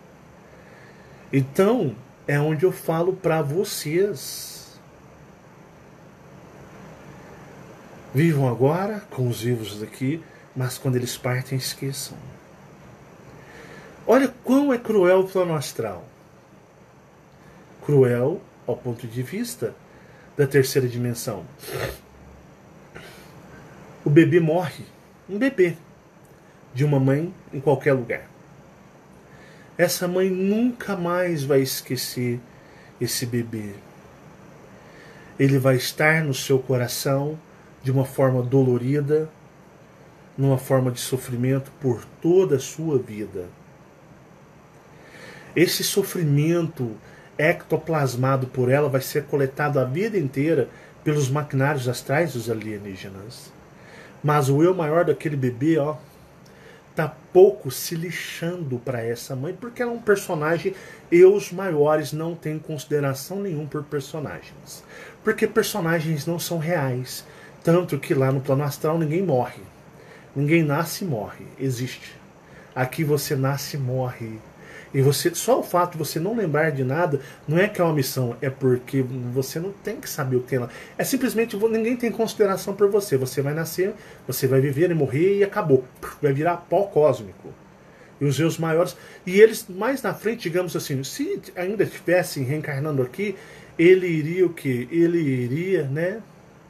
Então é onde eu falo para vocês. Vivam agora com os vivos daqui, mas quando eles partem, esqueçam. Olha quão é cruel o plano astral. Cruel ao ponto de vista da terceira dimensão. O bebê morre, um bebê, de uma mãe em qualquer lugar. Essa mãe nunca mais vai esquecer esse bebê. Ele vai estar no seu coração de uma forma dolorida, numa forma de sofrimento por toda a sua vida. Esse sofrimento ectoplasmado por ela vai ser coletado a vida inteira pelos maquinários astrais dos alienígenas. Mas o eu maior daquele bebê, ó, tá pouco se lixando para essa mãe, porque ela é um personagem, e os maiores não têm consideração nenhuma por personagens. Porque personagens não são reais. Tanto que lá no plano astral ninguém morre. Ninguém nasce e morre. Existe. Aqui você nasce e morre. E você, só o fato de você não lembrar de nada, não é que é uma missão, é porque você não tem que saber o que tem lá. É simplesmente, ninguém tem consideração por você. Você vai nascer, você vai viver e morrer e acabou. Vai virar pó cósmico. E os seus maiores... E eles, mais na frente, digamos assim, se ainda estivessem reencarnando aqui, ele iria o quê? Ele iria, né?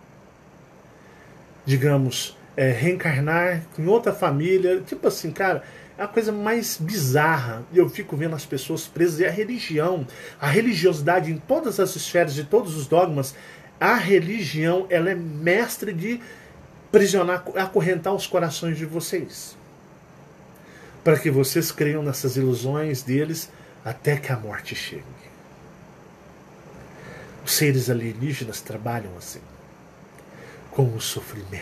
Digamos, é, reencarnar em outra família. Tipo assim, cara... É a coisa mais bizarra. Eu fico vendo as pessoas presas. E a religião, a religiosidade em todas as esferas, de todos os dogmas, a religião, ela é mestre de prisionar, acorrentar os corações de vocês. Para que vocês creiam nessas ilusões deles até que a morte chegue. Os seres alienígenas trabalham assim, com o sofrimento.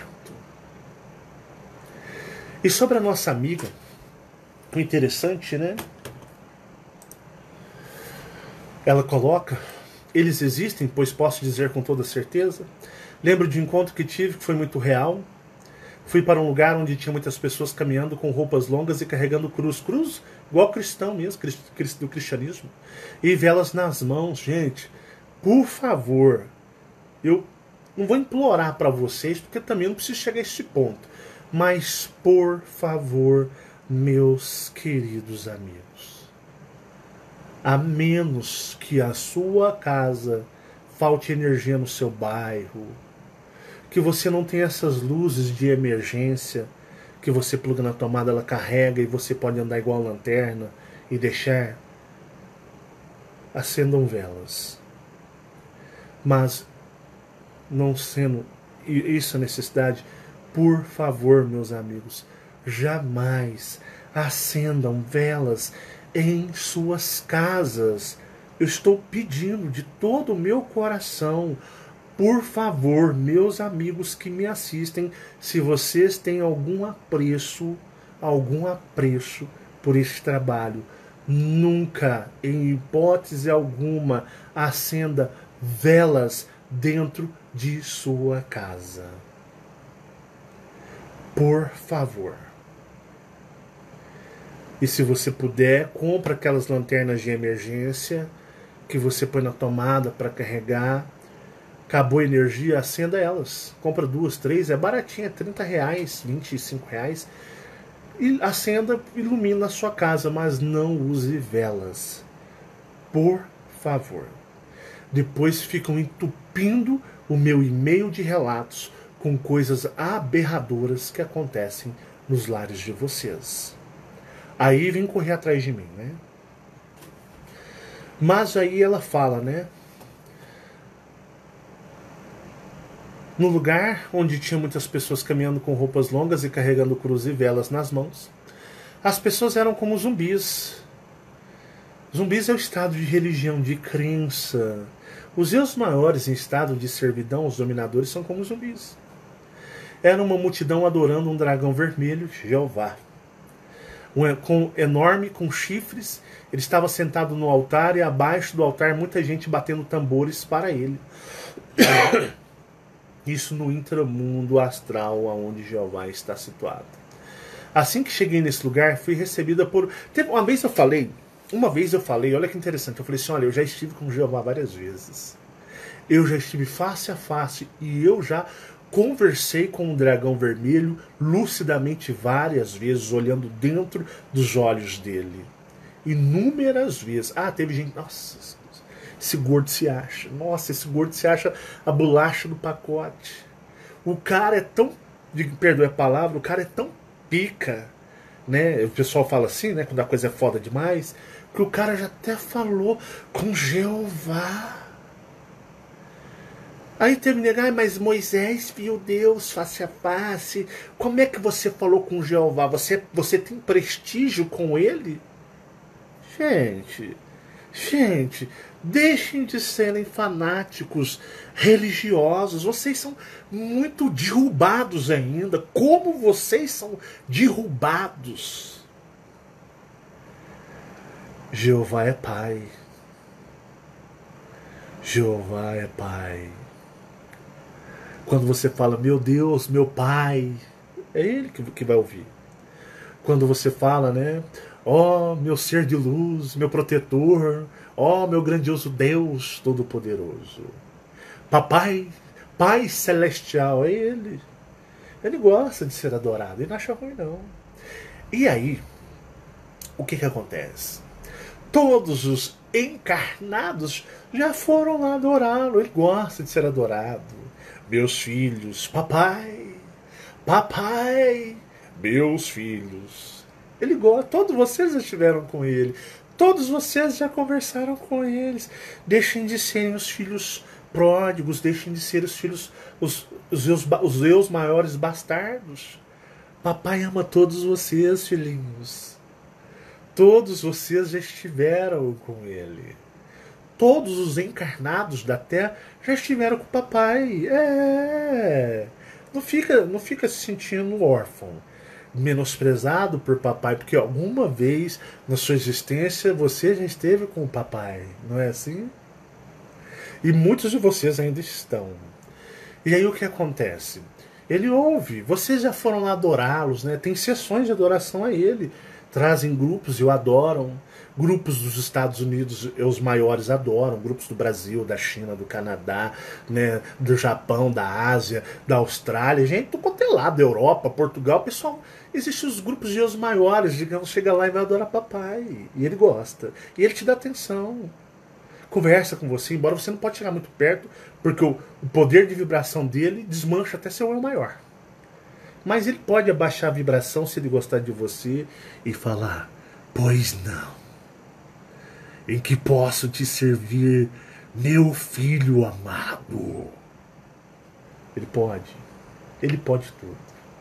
E sobre a nossa amiga, o interessante, né? Ela coloca: eles existem, pois posso dizer com toda certeza. Lembro de um encontro que tive que foi muito real. Fui para um lugar onde tinha muitas pessoas caminhando com roupas longas e carregando cruz. Cruz igual cristão mesmo, do cristianismo. E velas nas mãos. Gente, por favor, eu não vou implorar para vocês, porque também não preciso chegar a esse ponto. Mas, por favor, meus queridos amigos, a menos que a sua casa falte energia no seu bairro, que você não tenha essas luzes de emergência, que você pluga na tomada, ela carrega e você pode andar igual a lanterna e deixar, acendam velas. Mas, não sendo isso a necessidade, por favor, meus amigos, jamais acendam velas em suas casas. Eu estou pedindo de todo o meu coração, por favor, meus amigos que me assistem, se vocês têm algum apreço, algum apreço por esse trabalho, nunca, em hipótese alguma, acenda velas dentro de sua casa. Por favor. E se você puder, compra aquelas lanternas de emergência que você põe na tomada para carregar. Acabou a energia, acenda elas. Compra duas, três, é baratinha, é trinta reais, vinte e cinco reais. E acenda, ilumina a sua casa, mas não use velas. Por favor. Depois ficam entupindo o meu e-mail de relatos com coisas aberradoras que acontecem nos lares de vocês. Aí vem correr atrás de mim, né? Mas aí ela fala, né? No lugar onde tinha muitas pessoas caminhando com roupas longas e carregando cruz e velas nas mãos, as pessoas eram como zumbis. Zumbis é o estado de religião, de crença. Os Deus maiores em estado de servidão, os dominadores, são como zumbis. Era uma multidão adorando um dragão vermelho, Jeová. Um, com, enorme, com chifres, ele estava sentado no altar e abaixo do altar muita gente batendo tambores para ele. Isso no intramundo astral, onde Jeová está situado. Assim que cheguei nesse lugar, fui recebida por... Uma vez eu falei, uma vez eu falei, olha que interessante, eu falei assim, olha, eu já estive com Jeová várias vezes. Eu já estive face a face e eu já conversei com o dragão vermelho lucidamente várias vezes, olhando dentro dos olhos dele. Inúmeras vezes. Ah, teve gente... Nossa, esse gordo se acha. Nossa, esse gordo se acha a bolacha do pacote. O cara é tão... Perdoe a palavra, o cara é tão pica, né? O pessoal fala assim, né? Quando a coisa é foda demais, que o cara já até falou com Jeová. Aí terminei, ah, mas Moisés viu Deus face a face. Como é que você falou com Jeová? Você, você tem prestígio com ele? Gente, gente, deixem de serem fanáticos religiosos. Vocês são muito derrubados ainda. Como vocês são derrubados? Jeová é Pai. Jeová é Pai. Quando você fala, meu Deus, meu Pai, é Ele que, que vai ouvir. Quando você fala, né, ó, meu ser de luz, meu protetor, ó, meu grandioso Deus Todo-Poderoso. Papai, Pai Celestial, é Ele. Ele gosta de ser adorado, ele não acha ruim, não. E aí, o que que acontece? Todos os encarnados já foram lá adorá-lo, ele gosta de ser adorado. Meus filhos, papai, papai, meus filhos. Ele gosta, todos vocês já estiveram com ele, todos vocês já conversaram com eles. Deixem de serem os filhos pródigos, deixem de ser os filhos, os, os, seus, os seus maiores bastardos. Papai ama todos vocês, filhinhos. Todos vocês já estiveram com ele. Todos os encarnados da Terra já estiveram com o papai. É. Não fica, não fica se sentindo órfão, menosprezado por papai, porque alguma vez na sua existência você já esteve com o papai. Não é assim? E muitos de vocês ainda estão. E aí o que acontece? Ele ouve. Vocês já foram lá adorá-los, né? Tem sessões de adoração a ele. Trazem grupos e o adoram. Grupos dos Estados Unidos, os maiores adoram. Grupos do Brasil, da China, do Canadá, né, do Japão, da Ásia, da Austrália. Gente, do quanto é lá, da Europa, Portugal. Pessoal, existem os grupos de os maiores. Digamos, chega lá e vai adorar papai. E ele gosta. E ele te dá atenção. Conversa com você, embora você não pode chegar muito perto, porque o, o poder de vibração dele desmancha até seu eu maior. Mas ele pode abaixar a vibração se ele gostar de você e falar, pois não. Em que posso te servir, meu filho amado? Ele pode. Ele pode tudo.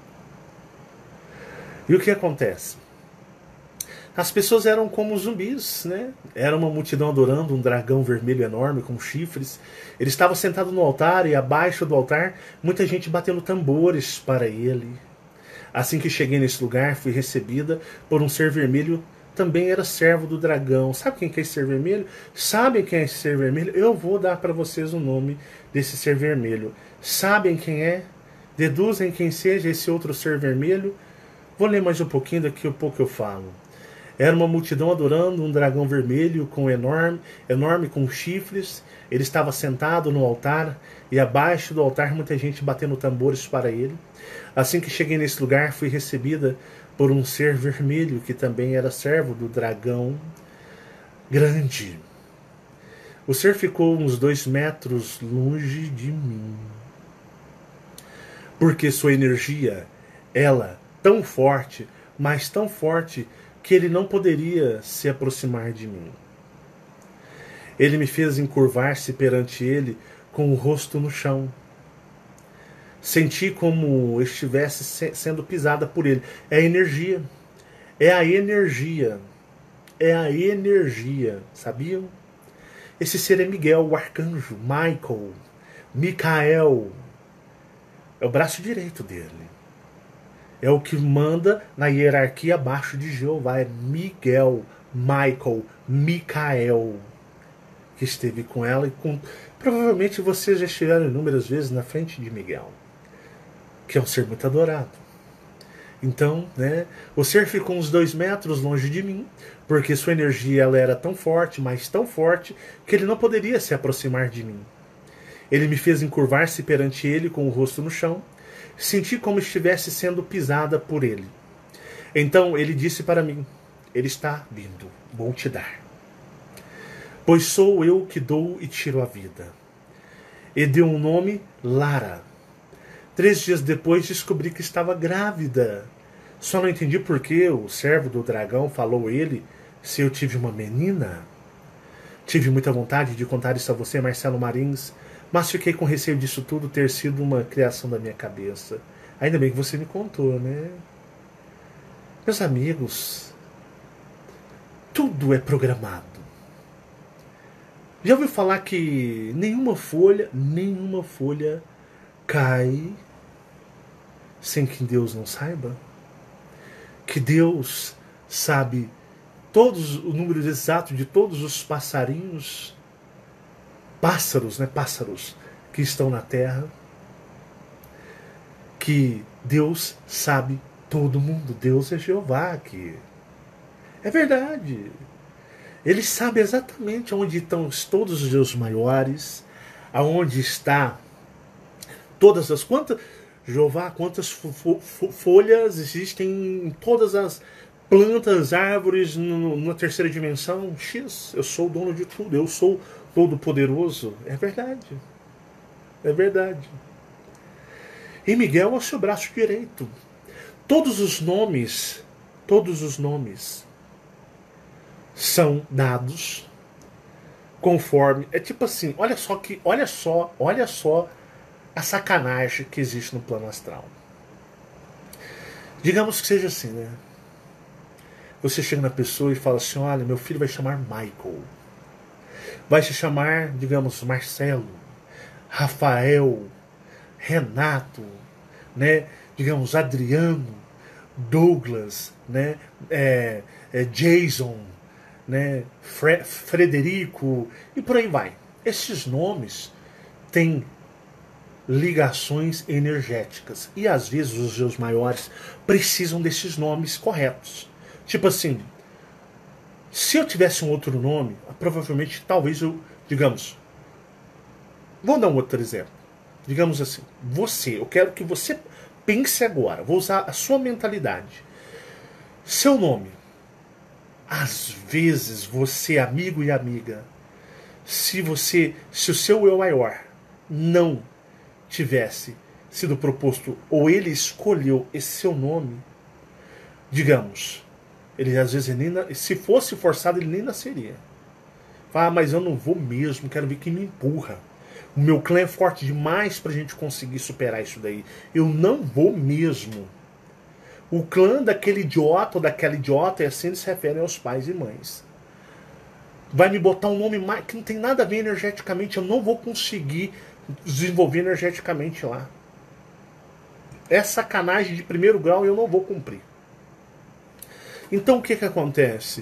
E o que acontece? As pessoas eram como zumbis, né? Era uma multidão adorando um dragão vermelho enorme com chifres. Ele estava sentado no altar e abaixo do altar muita gente batendo tambores para ele. Assim que cheguei nesse lugar, fui recebida por um ser vermelho, também era servo do dragão. Sabe quem que é esse ser vermelho? Sabem quem é esse ser vermelho? Eu vou dar para vocês o nome desse ser vermelho. Sabem quem é? Deduzem quem seja esse outro ser vermelho? Vou ler mais um pouquinho, daqui a pouco eu falo. Era uma multidão adorando um dragão vermelho com enorme, enorme com chifres. Ele estava sentado no altar e abaixo do altar muita gente batendo tambores para ele. Assim que cheguei nesse lugar, fui recebida por um ser vermelho que também era servo do dragão grande. O ser ficou uns dois metros longe de mim, porque sua energia, ela tão forte, mas tão forte que ele não poderia se aproximar de mim. Ele me fez encurvar-se perante ele com o rosto no chão. Senti como estivesse se- sendo pisada por ele. É a energia. É a energia. É a energia. Sabiam? Esse ser é Miguel, o arcanjo, Michael, Micael. É o braço direito dele. É o que manda na hierarquia abaixo de Jeová. É Miguel, Michael, Micael, que esteve com ela. E com... provavelmente vocês já estiveram inúmeras vezes na frente de Miguel, que é um ser muito adorado. Então, né, o ser ficou uns dois metros longe de mim, porque sua energia ela era tão forte, mas tão forte, que ele não poderia se aproximar de mim. Ele me fez encurvar-se perante ele com o rosto no chão. Senti como estivesse sendo pisada por ele. Então ele disse para mim: ele está vindo, vou te dar. Pois sou eu que dou e tiro a vida. E deu um nome, Lara. Três dias depois descobri que estava grávida. Só não entendi por que o servo do dragão falou ele se eu tive uma menina. Tive muita vontade de contar isso a você, Marcelo Marins, mas fiquei com receio disso tudo ter sido uma criação da minha cabeça. Ainda bem que você me contou, né? Meus amigos, tudo é programado. Já ouviu falar que nenhuma folha, nenhuma folha cai sem que Deus não saiba? Que Deus sabe todos os números exatos de todos os passarinhos, pássaros, né, pássaros que estão na terra, que Deus sabe todo mundo. Deus é Jeová aqui. É verdade. Ele sabe exatamente onde estão todos os Deus maiores, aonde está todas as quantas Jeová, quantas fo fo folhas existem em todas as plantas, árvores no, na terceira dimensão. X, eu sou o dono de tudo, eu sou todo poderoso. É verdade. É verdade. E Miguel é o seu braço direito. Todos os nomes, todos os nomes são dados conforme, é tipo assim, olha só que, olha só, olha só a sacanagem que existe no plano astral. Digamos que seja assim, né? Você chega na pessoa e fala assim: olha, meu filho vai chamar Michael. Vai se chamar, digamos, Marcelo, Rafael, Renato, né? Digamos, Adriano, Douglas, né? É, é Jason, né? Fre Frederico, e por aí vai. Esses nomes têm ligações energéticas. E às vezes os seus maiores precisam desses nomes corretos. Tipo assim, se eu tivesse um outro nome, provavelmente, talvez eu, digamos, vou dar um outro exemplo. Digamos assim, você, eu quero que você pense agora, vou usar a sua mentalidade. Seu nome. Às vezes você, amigo e amiga, se você, se o seu eu maior não tivesse sido proposto, ou ele escolheu esse seu nome, digamos, ele às vezes nem, se fosse forçado, ele nem nasceria. Ah, mas eu não vou mesmo, quero ver quem me empurra. O meu clã é forte demais pra gente conseguir superar isso daí. Eu não vou mesmo. O clã daquele idiota ou daquela idiota, e assim eles se referem aos pais e mães. Vai me botar um nome mais, que não tem nada a ver energeticamente, eu não vou conseguir desenvolver energeticamente lá. É sacanagem de primeiro grau e eu não vou cumprir. Então o que que acontece?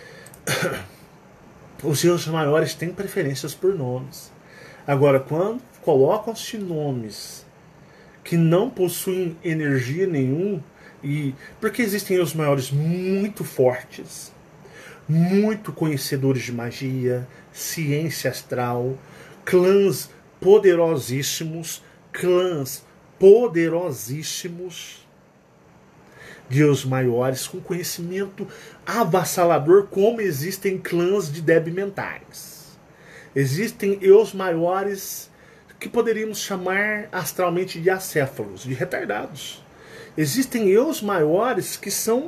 Os seus maiores têm preferências por nomes. Agora, quando colocam-se nomes que não possuem energia nenhuma, e porque existem os maiores muito fortes, muito conhecedores de magia, ciência astral, clãs poderosíssimos, clãs poderosíssimos, Deus maiores com conhecimento avassalador, como existem clãs de débil mentais. Existem eus maiores que poderíamos chamar astralmente de acéfalos, de retardados. Existem eus maiores que são,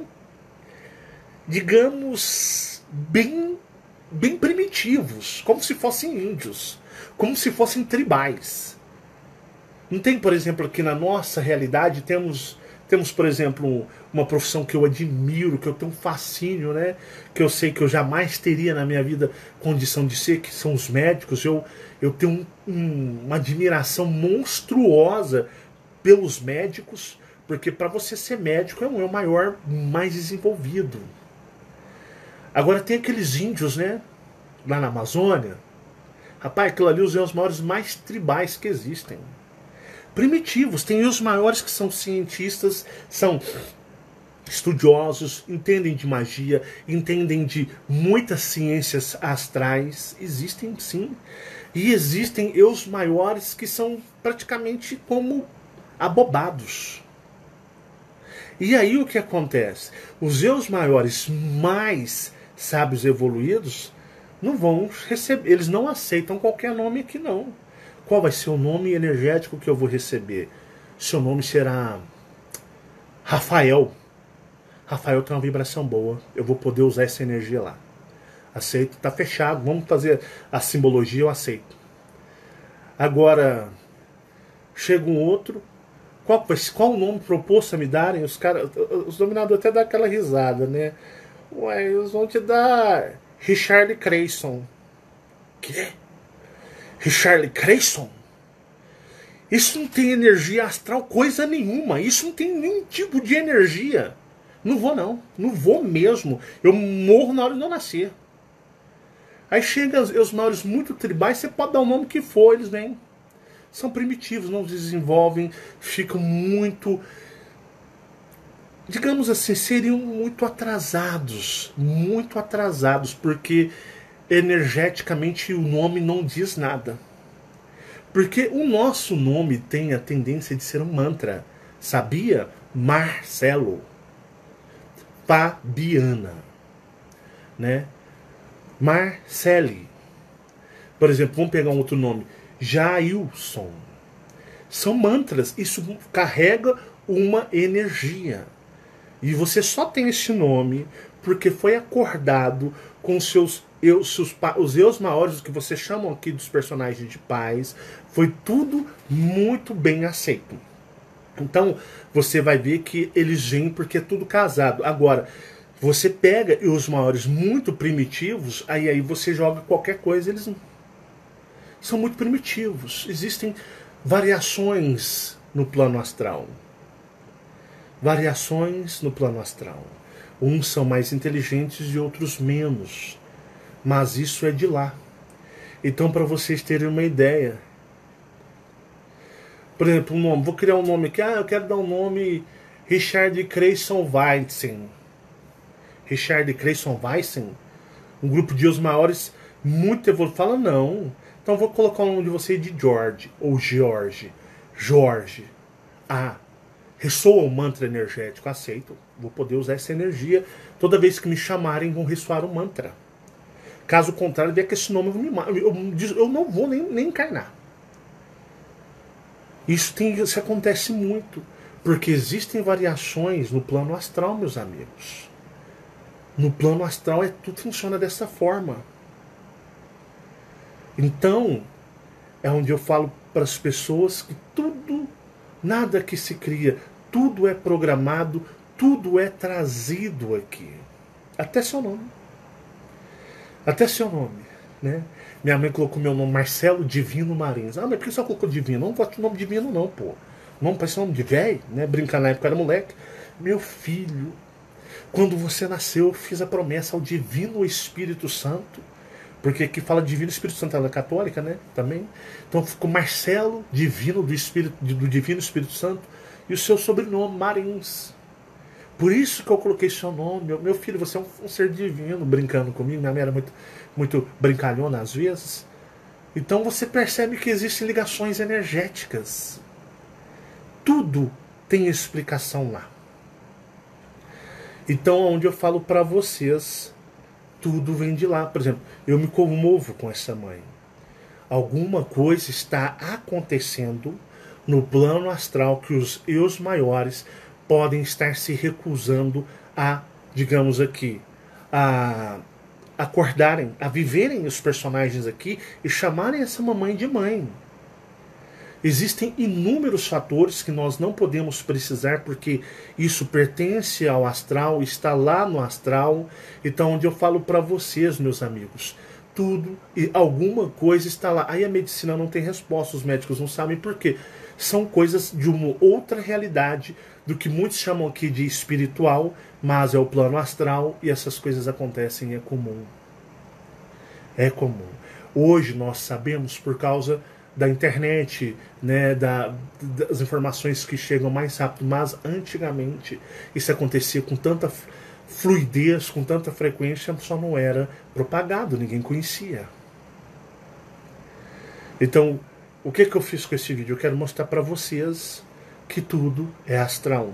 digamos, bem, bem primitivos, como se fossem índios, como se fossem tribais. Não tem, por exemplo, aqui na nossa realidade, temos, temos por exemplo, uma profissão que eu admiro, que eu tenho um fascínio, né? Que eu sei que eu jamais teria na minha vida condição de ser, que são os médicos. Eu, eu tenho um, um, uma admiração monstruosa pelos médicos, porque para você ser médico é, um, é o maior, mais desenvolvido. Agora tem aqueles índios, né? Lá na Amazônia. Rapaz, aquilo ali são os maiores mais tribais que existem. Primitivos. Tem os maiores que são cientistas, são estudiosos, entendem de magia, entendem de muitas ciências astrais. Existem sim. E existem os maiores que são praticamente como abobados. E aí o que acontece? Os eus maiores mais sábios evoluídos não vão receber, eles não aceitam qualquer nome aqui não. Qual vai ser o nome energético que eu vou receber? Seu nome será Rafael. Rafael tem uma vibração boa, eu vou poder usar essa energia lá. Aceito, tá fechado, vamos fazer a simbologia, eu aceito. Agora, chega um outro, qual, qual o nome proposto a me darem? Os, cara, os dominadores até dão aquela risada, né? Ué, eles vão te dar Richard Creyson. Quê? Richard Creyson? Isso não tem energia astral coisa nenhuma. Isso não tem nenhum tipo de energia. Não vou não. Não vou mesmo. Eu morro na hora de eu nascer. Aí chega os, os maiores muito tribais, você pode dar o nome que for, eles vêm. São primitivos, não desenvolvem, ficam muito, digamos assim, seriam muito atrasados. Muito atrasados, porque energeticamente o nome não diz nada. Porque o nosso nome tem a tendência de ser um mantra. Sabia? Marcelo. Fabiana. Né? Marcele. Por exemplo, vamos pegar um outro nome. Jailson. São mantras. Isso carrega uma energia. E você só tem esse nome porque foi acordado com os seus eu, seus, os eus maiores, que vocês chamam aqui dos personagens de pais. Foi tudo muito bem aceito. Então, você vai ver que eles vêm porque é tudo casado. Agora, você pega os maiores muito primitivos, aí, aí você joga qualquer coisa, eles são muito primitivos. Existem variações no plano astral. Variações no plano astral. Uns são mais inteligentes e outros menos. Mas isso é de lá. Então, para vocês terem uma ideia. Por exemplo, um nome. Vou criar um nome aqui. Ah, eu quero dar um nome Richard Creyson Weissen. Richard Creyson Weissen. Um grupo de os maiores muito evoluídos. Fala, não. Então vou colocar o nome de você de George. Ou George. Jorge. Ah. Ressoa o mantra energético. Aceito. Vou poder usar essa energia. Toda vez que me chamarem, vão ressoar o mantra. Caso contrário, ver que esse nome eu, eu não vou nem, nem encarnar. Isso, tem, isso acontece muito. Porque existem variações no plano astral, meus amigos. No plano astral é, tudo funciona dessa forma. Então, é onde eu falo para as pessoas que tudo, nada que se cria, tudo é programado, tudo é trazido aqui. Até seu nome. Até seu nome, né? Minha mãe colocou meu nome Marcelo Divino Marins. Ah, mas por que só colocou Divino? Não gosto de nome Divino não, pô. Nome parece nome de velho, né? Brincar na época era moleque. Meu filho, quando você nasceu, eu fiz a promessa ao Divino Espírito Santo. Porque aqui fala Divino Espírito Santo, ela é católica, né? Também. Então ficou Marcelo Divino do, Espírito, do Divino Espírito Santo. E o seu sobrenome, Marins. Por isso que eu coloquei seu nome. Meu, meu filho, você é um, um ser divino, brincando comigo. Minha mãe era muito, muito brincalhona às vezes. Então você percebe que existem ligações energéticas. Tudo tem explicação lá. Então, onde eu falo para vocês, tudo vem de lá. Por exemplo, eu me comovo com essa mãe. Alguma coisa está acontecendo no plano astral que os eus maiores podem estar se recusando a, digamos aqui, a acordarem, a viverem os personagens aqui e chamarem essa mamãe de mãe. Existem inúmeros fatores que nós não podemos precisar, porque isso pertence ao astral, está lá no astral. Então, onde eu falo para vocês, meus amigos, tudo e alguma coisa está lá. Aí a medicina não tem resposta, os médicos não sabem por quê. São coisas de uma outra realidade, do que muitos chamam aqui de espiritual, mas é o plano astral, e essas coisas acontecem, é comum. É comum. Hoje nós sabemos por causa da internet, né, da, das informações que chegam mais rápido, mas antigamente isso acontecia com tanta fluidez, com tanta frequência, só não era propagado, ninguém conhecia. Então, o que, que eu fiz com esse vídeo? Eu quero mostrar para vocês que tudo é astral.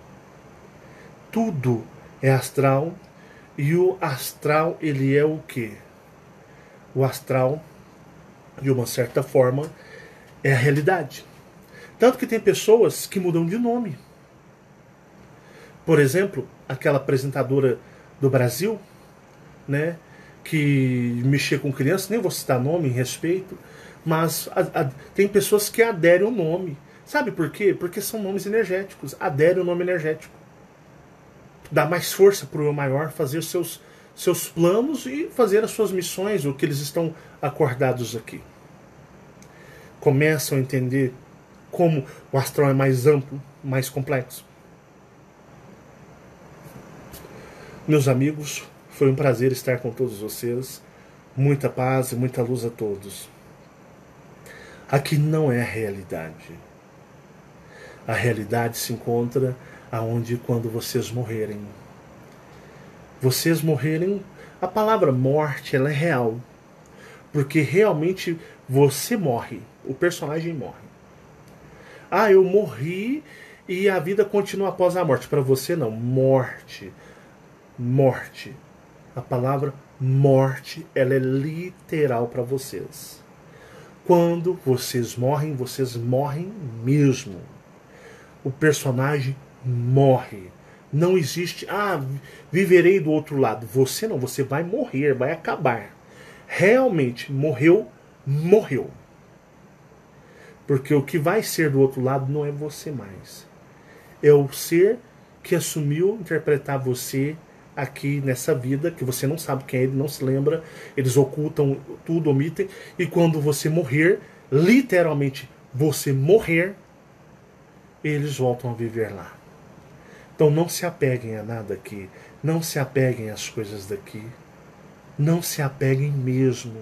Tudo é astral, e o astral, ele é o quê? O astral, de uma certa forma, é a realidade. Tanto que tem pessoas que mudam de nome. Por exemplo, aquela apresentadora do Brasil, né, que mexia com crianças, nem vou citar nome em respeito, mas a, a, tem pessoas que aderem o nome. Sabe por quê? Porque são nomes energéticos. Adere o nome energético. Dá mais força para o eu maior fazer os seus seus planos e fazer as suas missões, o que eles estão acordados aqui. Começam a entender como o astral é mais amplo, mais complexo. Meus amigos, foi um prazer estar com todos vocês. Muita paz e muita luz a todos. Aqui não é a realidade. A realidade se encontra aonde quando vocês morrerem. Vocês morrerem, a palavra morte, ela é real. Porque realmente você morre, o personagem morre. Ah, eu morri e a vida continua após a morte. Para você não, morte. Morte. A palavra morte, ela é literal para vocês. Quando vocês morrem, vocês morrem mesmo. O personagem morre. Não existe, ah, viverei do outro lado. Você não, você vai morrer, vai acabar. Realmente, morreu, morreu. Porque o que vai ser do outro lado não é você mais. É o ser que assumiu interpretar você aqui nessa vida, que você não sabe quem é, ele não se lembra, eles ocultam tudo, omitem, e quando você morrer, literalmente você morrer, eles voltam a viver lá. Então não se apeguem a nada aqui, não se apeguem às coisas daqui, não se apeguem mesmo.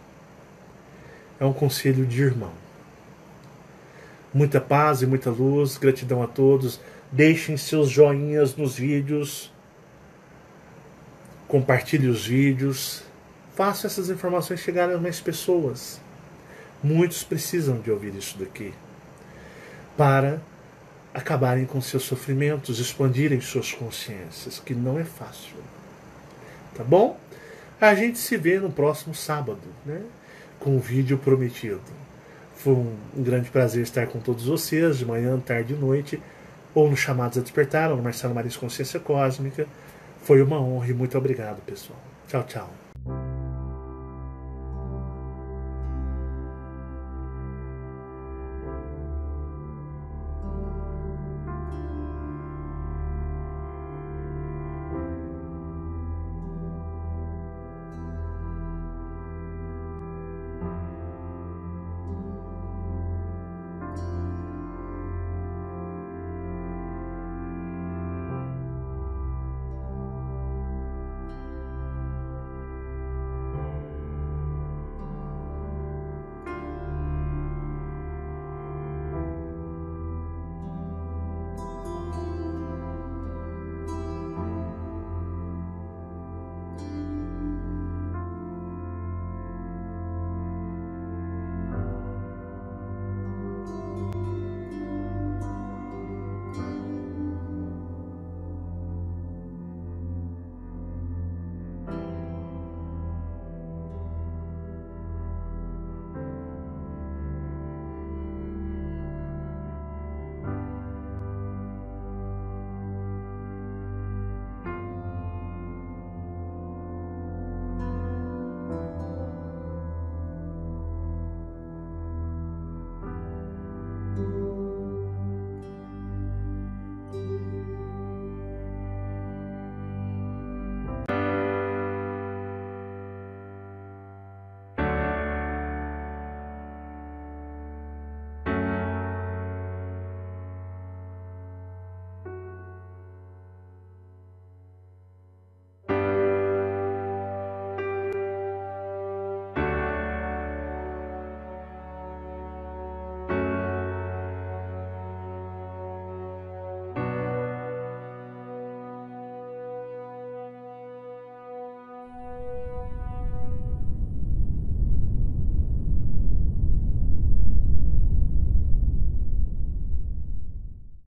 É um conselho de irmão. Muita paz e muita luz, gratidão a todos. Deixem seus joinhas nos vídeos, compartilhe os vídeos, faça essas informações chegarem a mais pessoas. Muitos precisam de ouvir isso daqui, para acabarem com seus sofrimentos, expandirem suas consciências, que não é fácil. Tá bom? A gente se vê no próximo sábado, né, com o vídeo prometido. Foi um, um grande prazer estar com todos vocês, de manhã, tarde e noite, ou no Chamados a Despertar, ou no Marcelo Marins Consciência Cósmica. Foi uma honra e muito obrigado, pessoal. Tchau, tchau.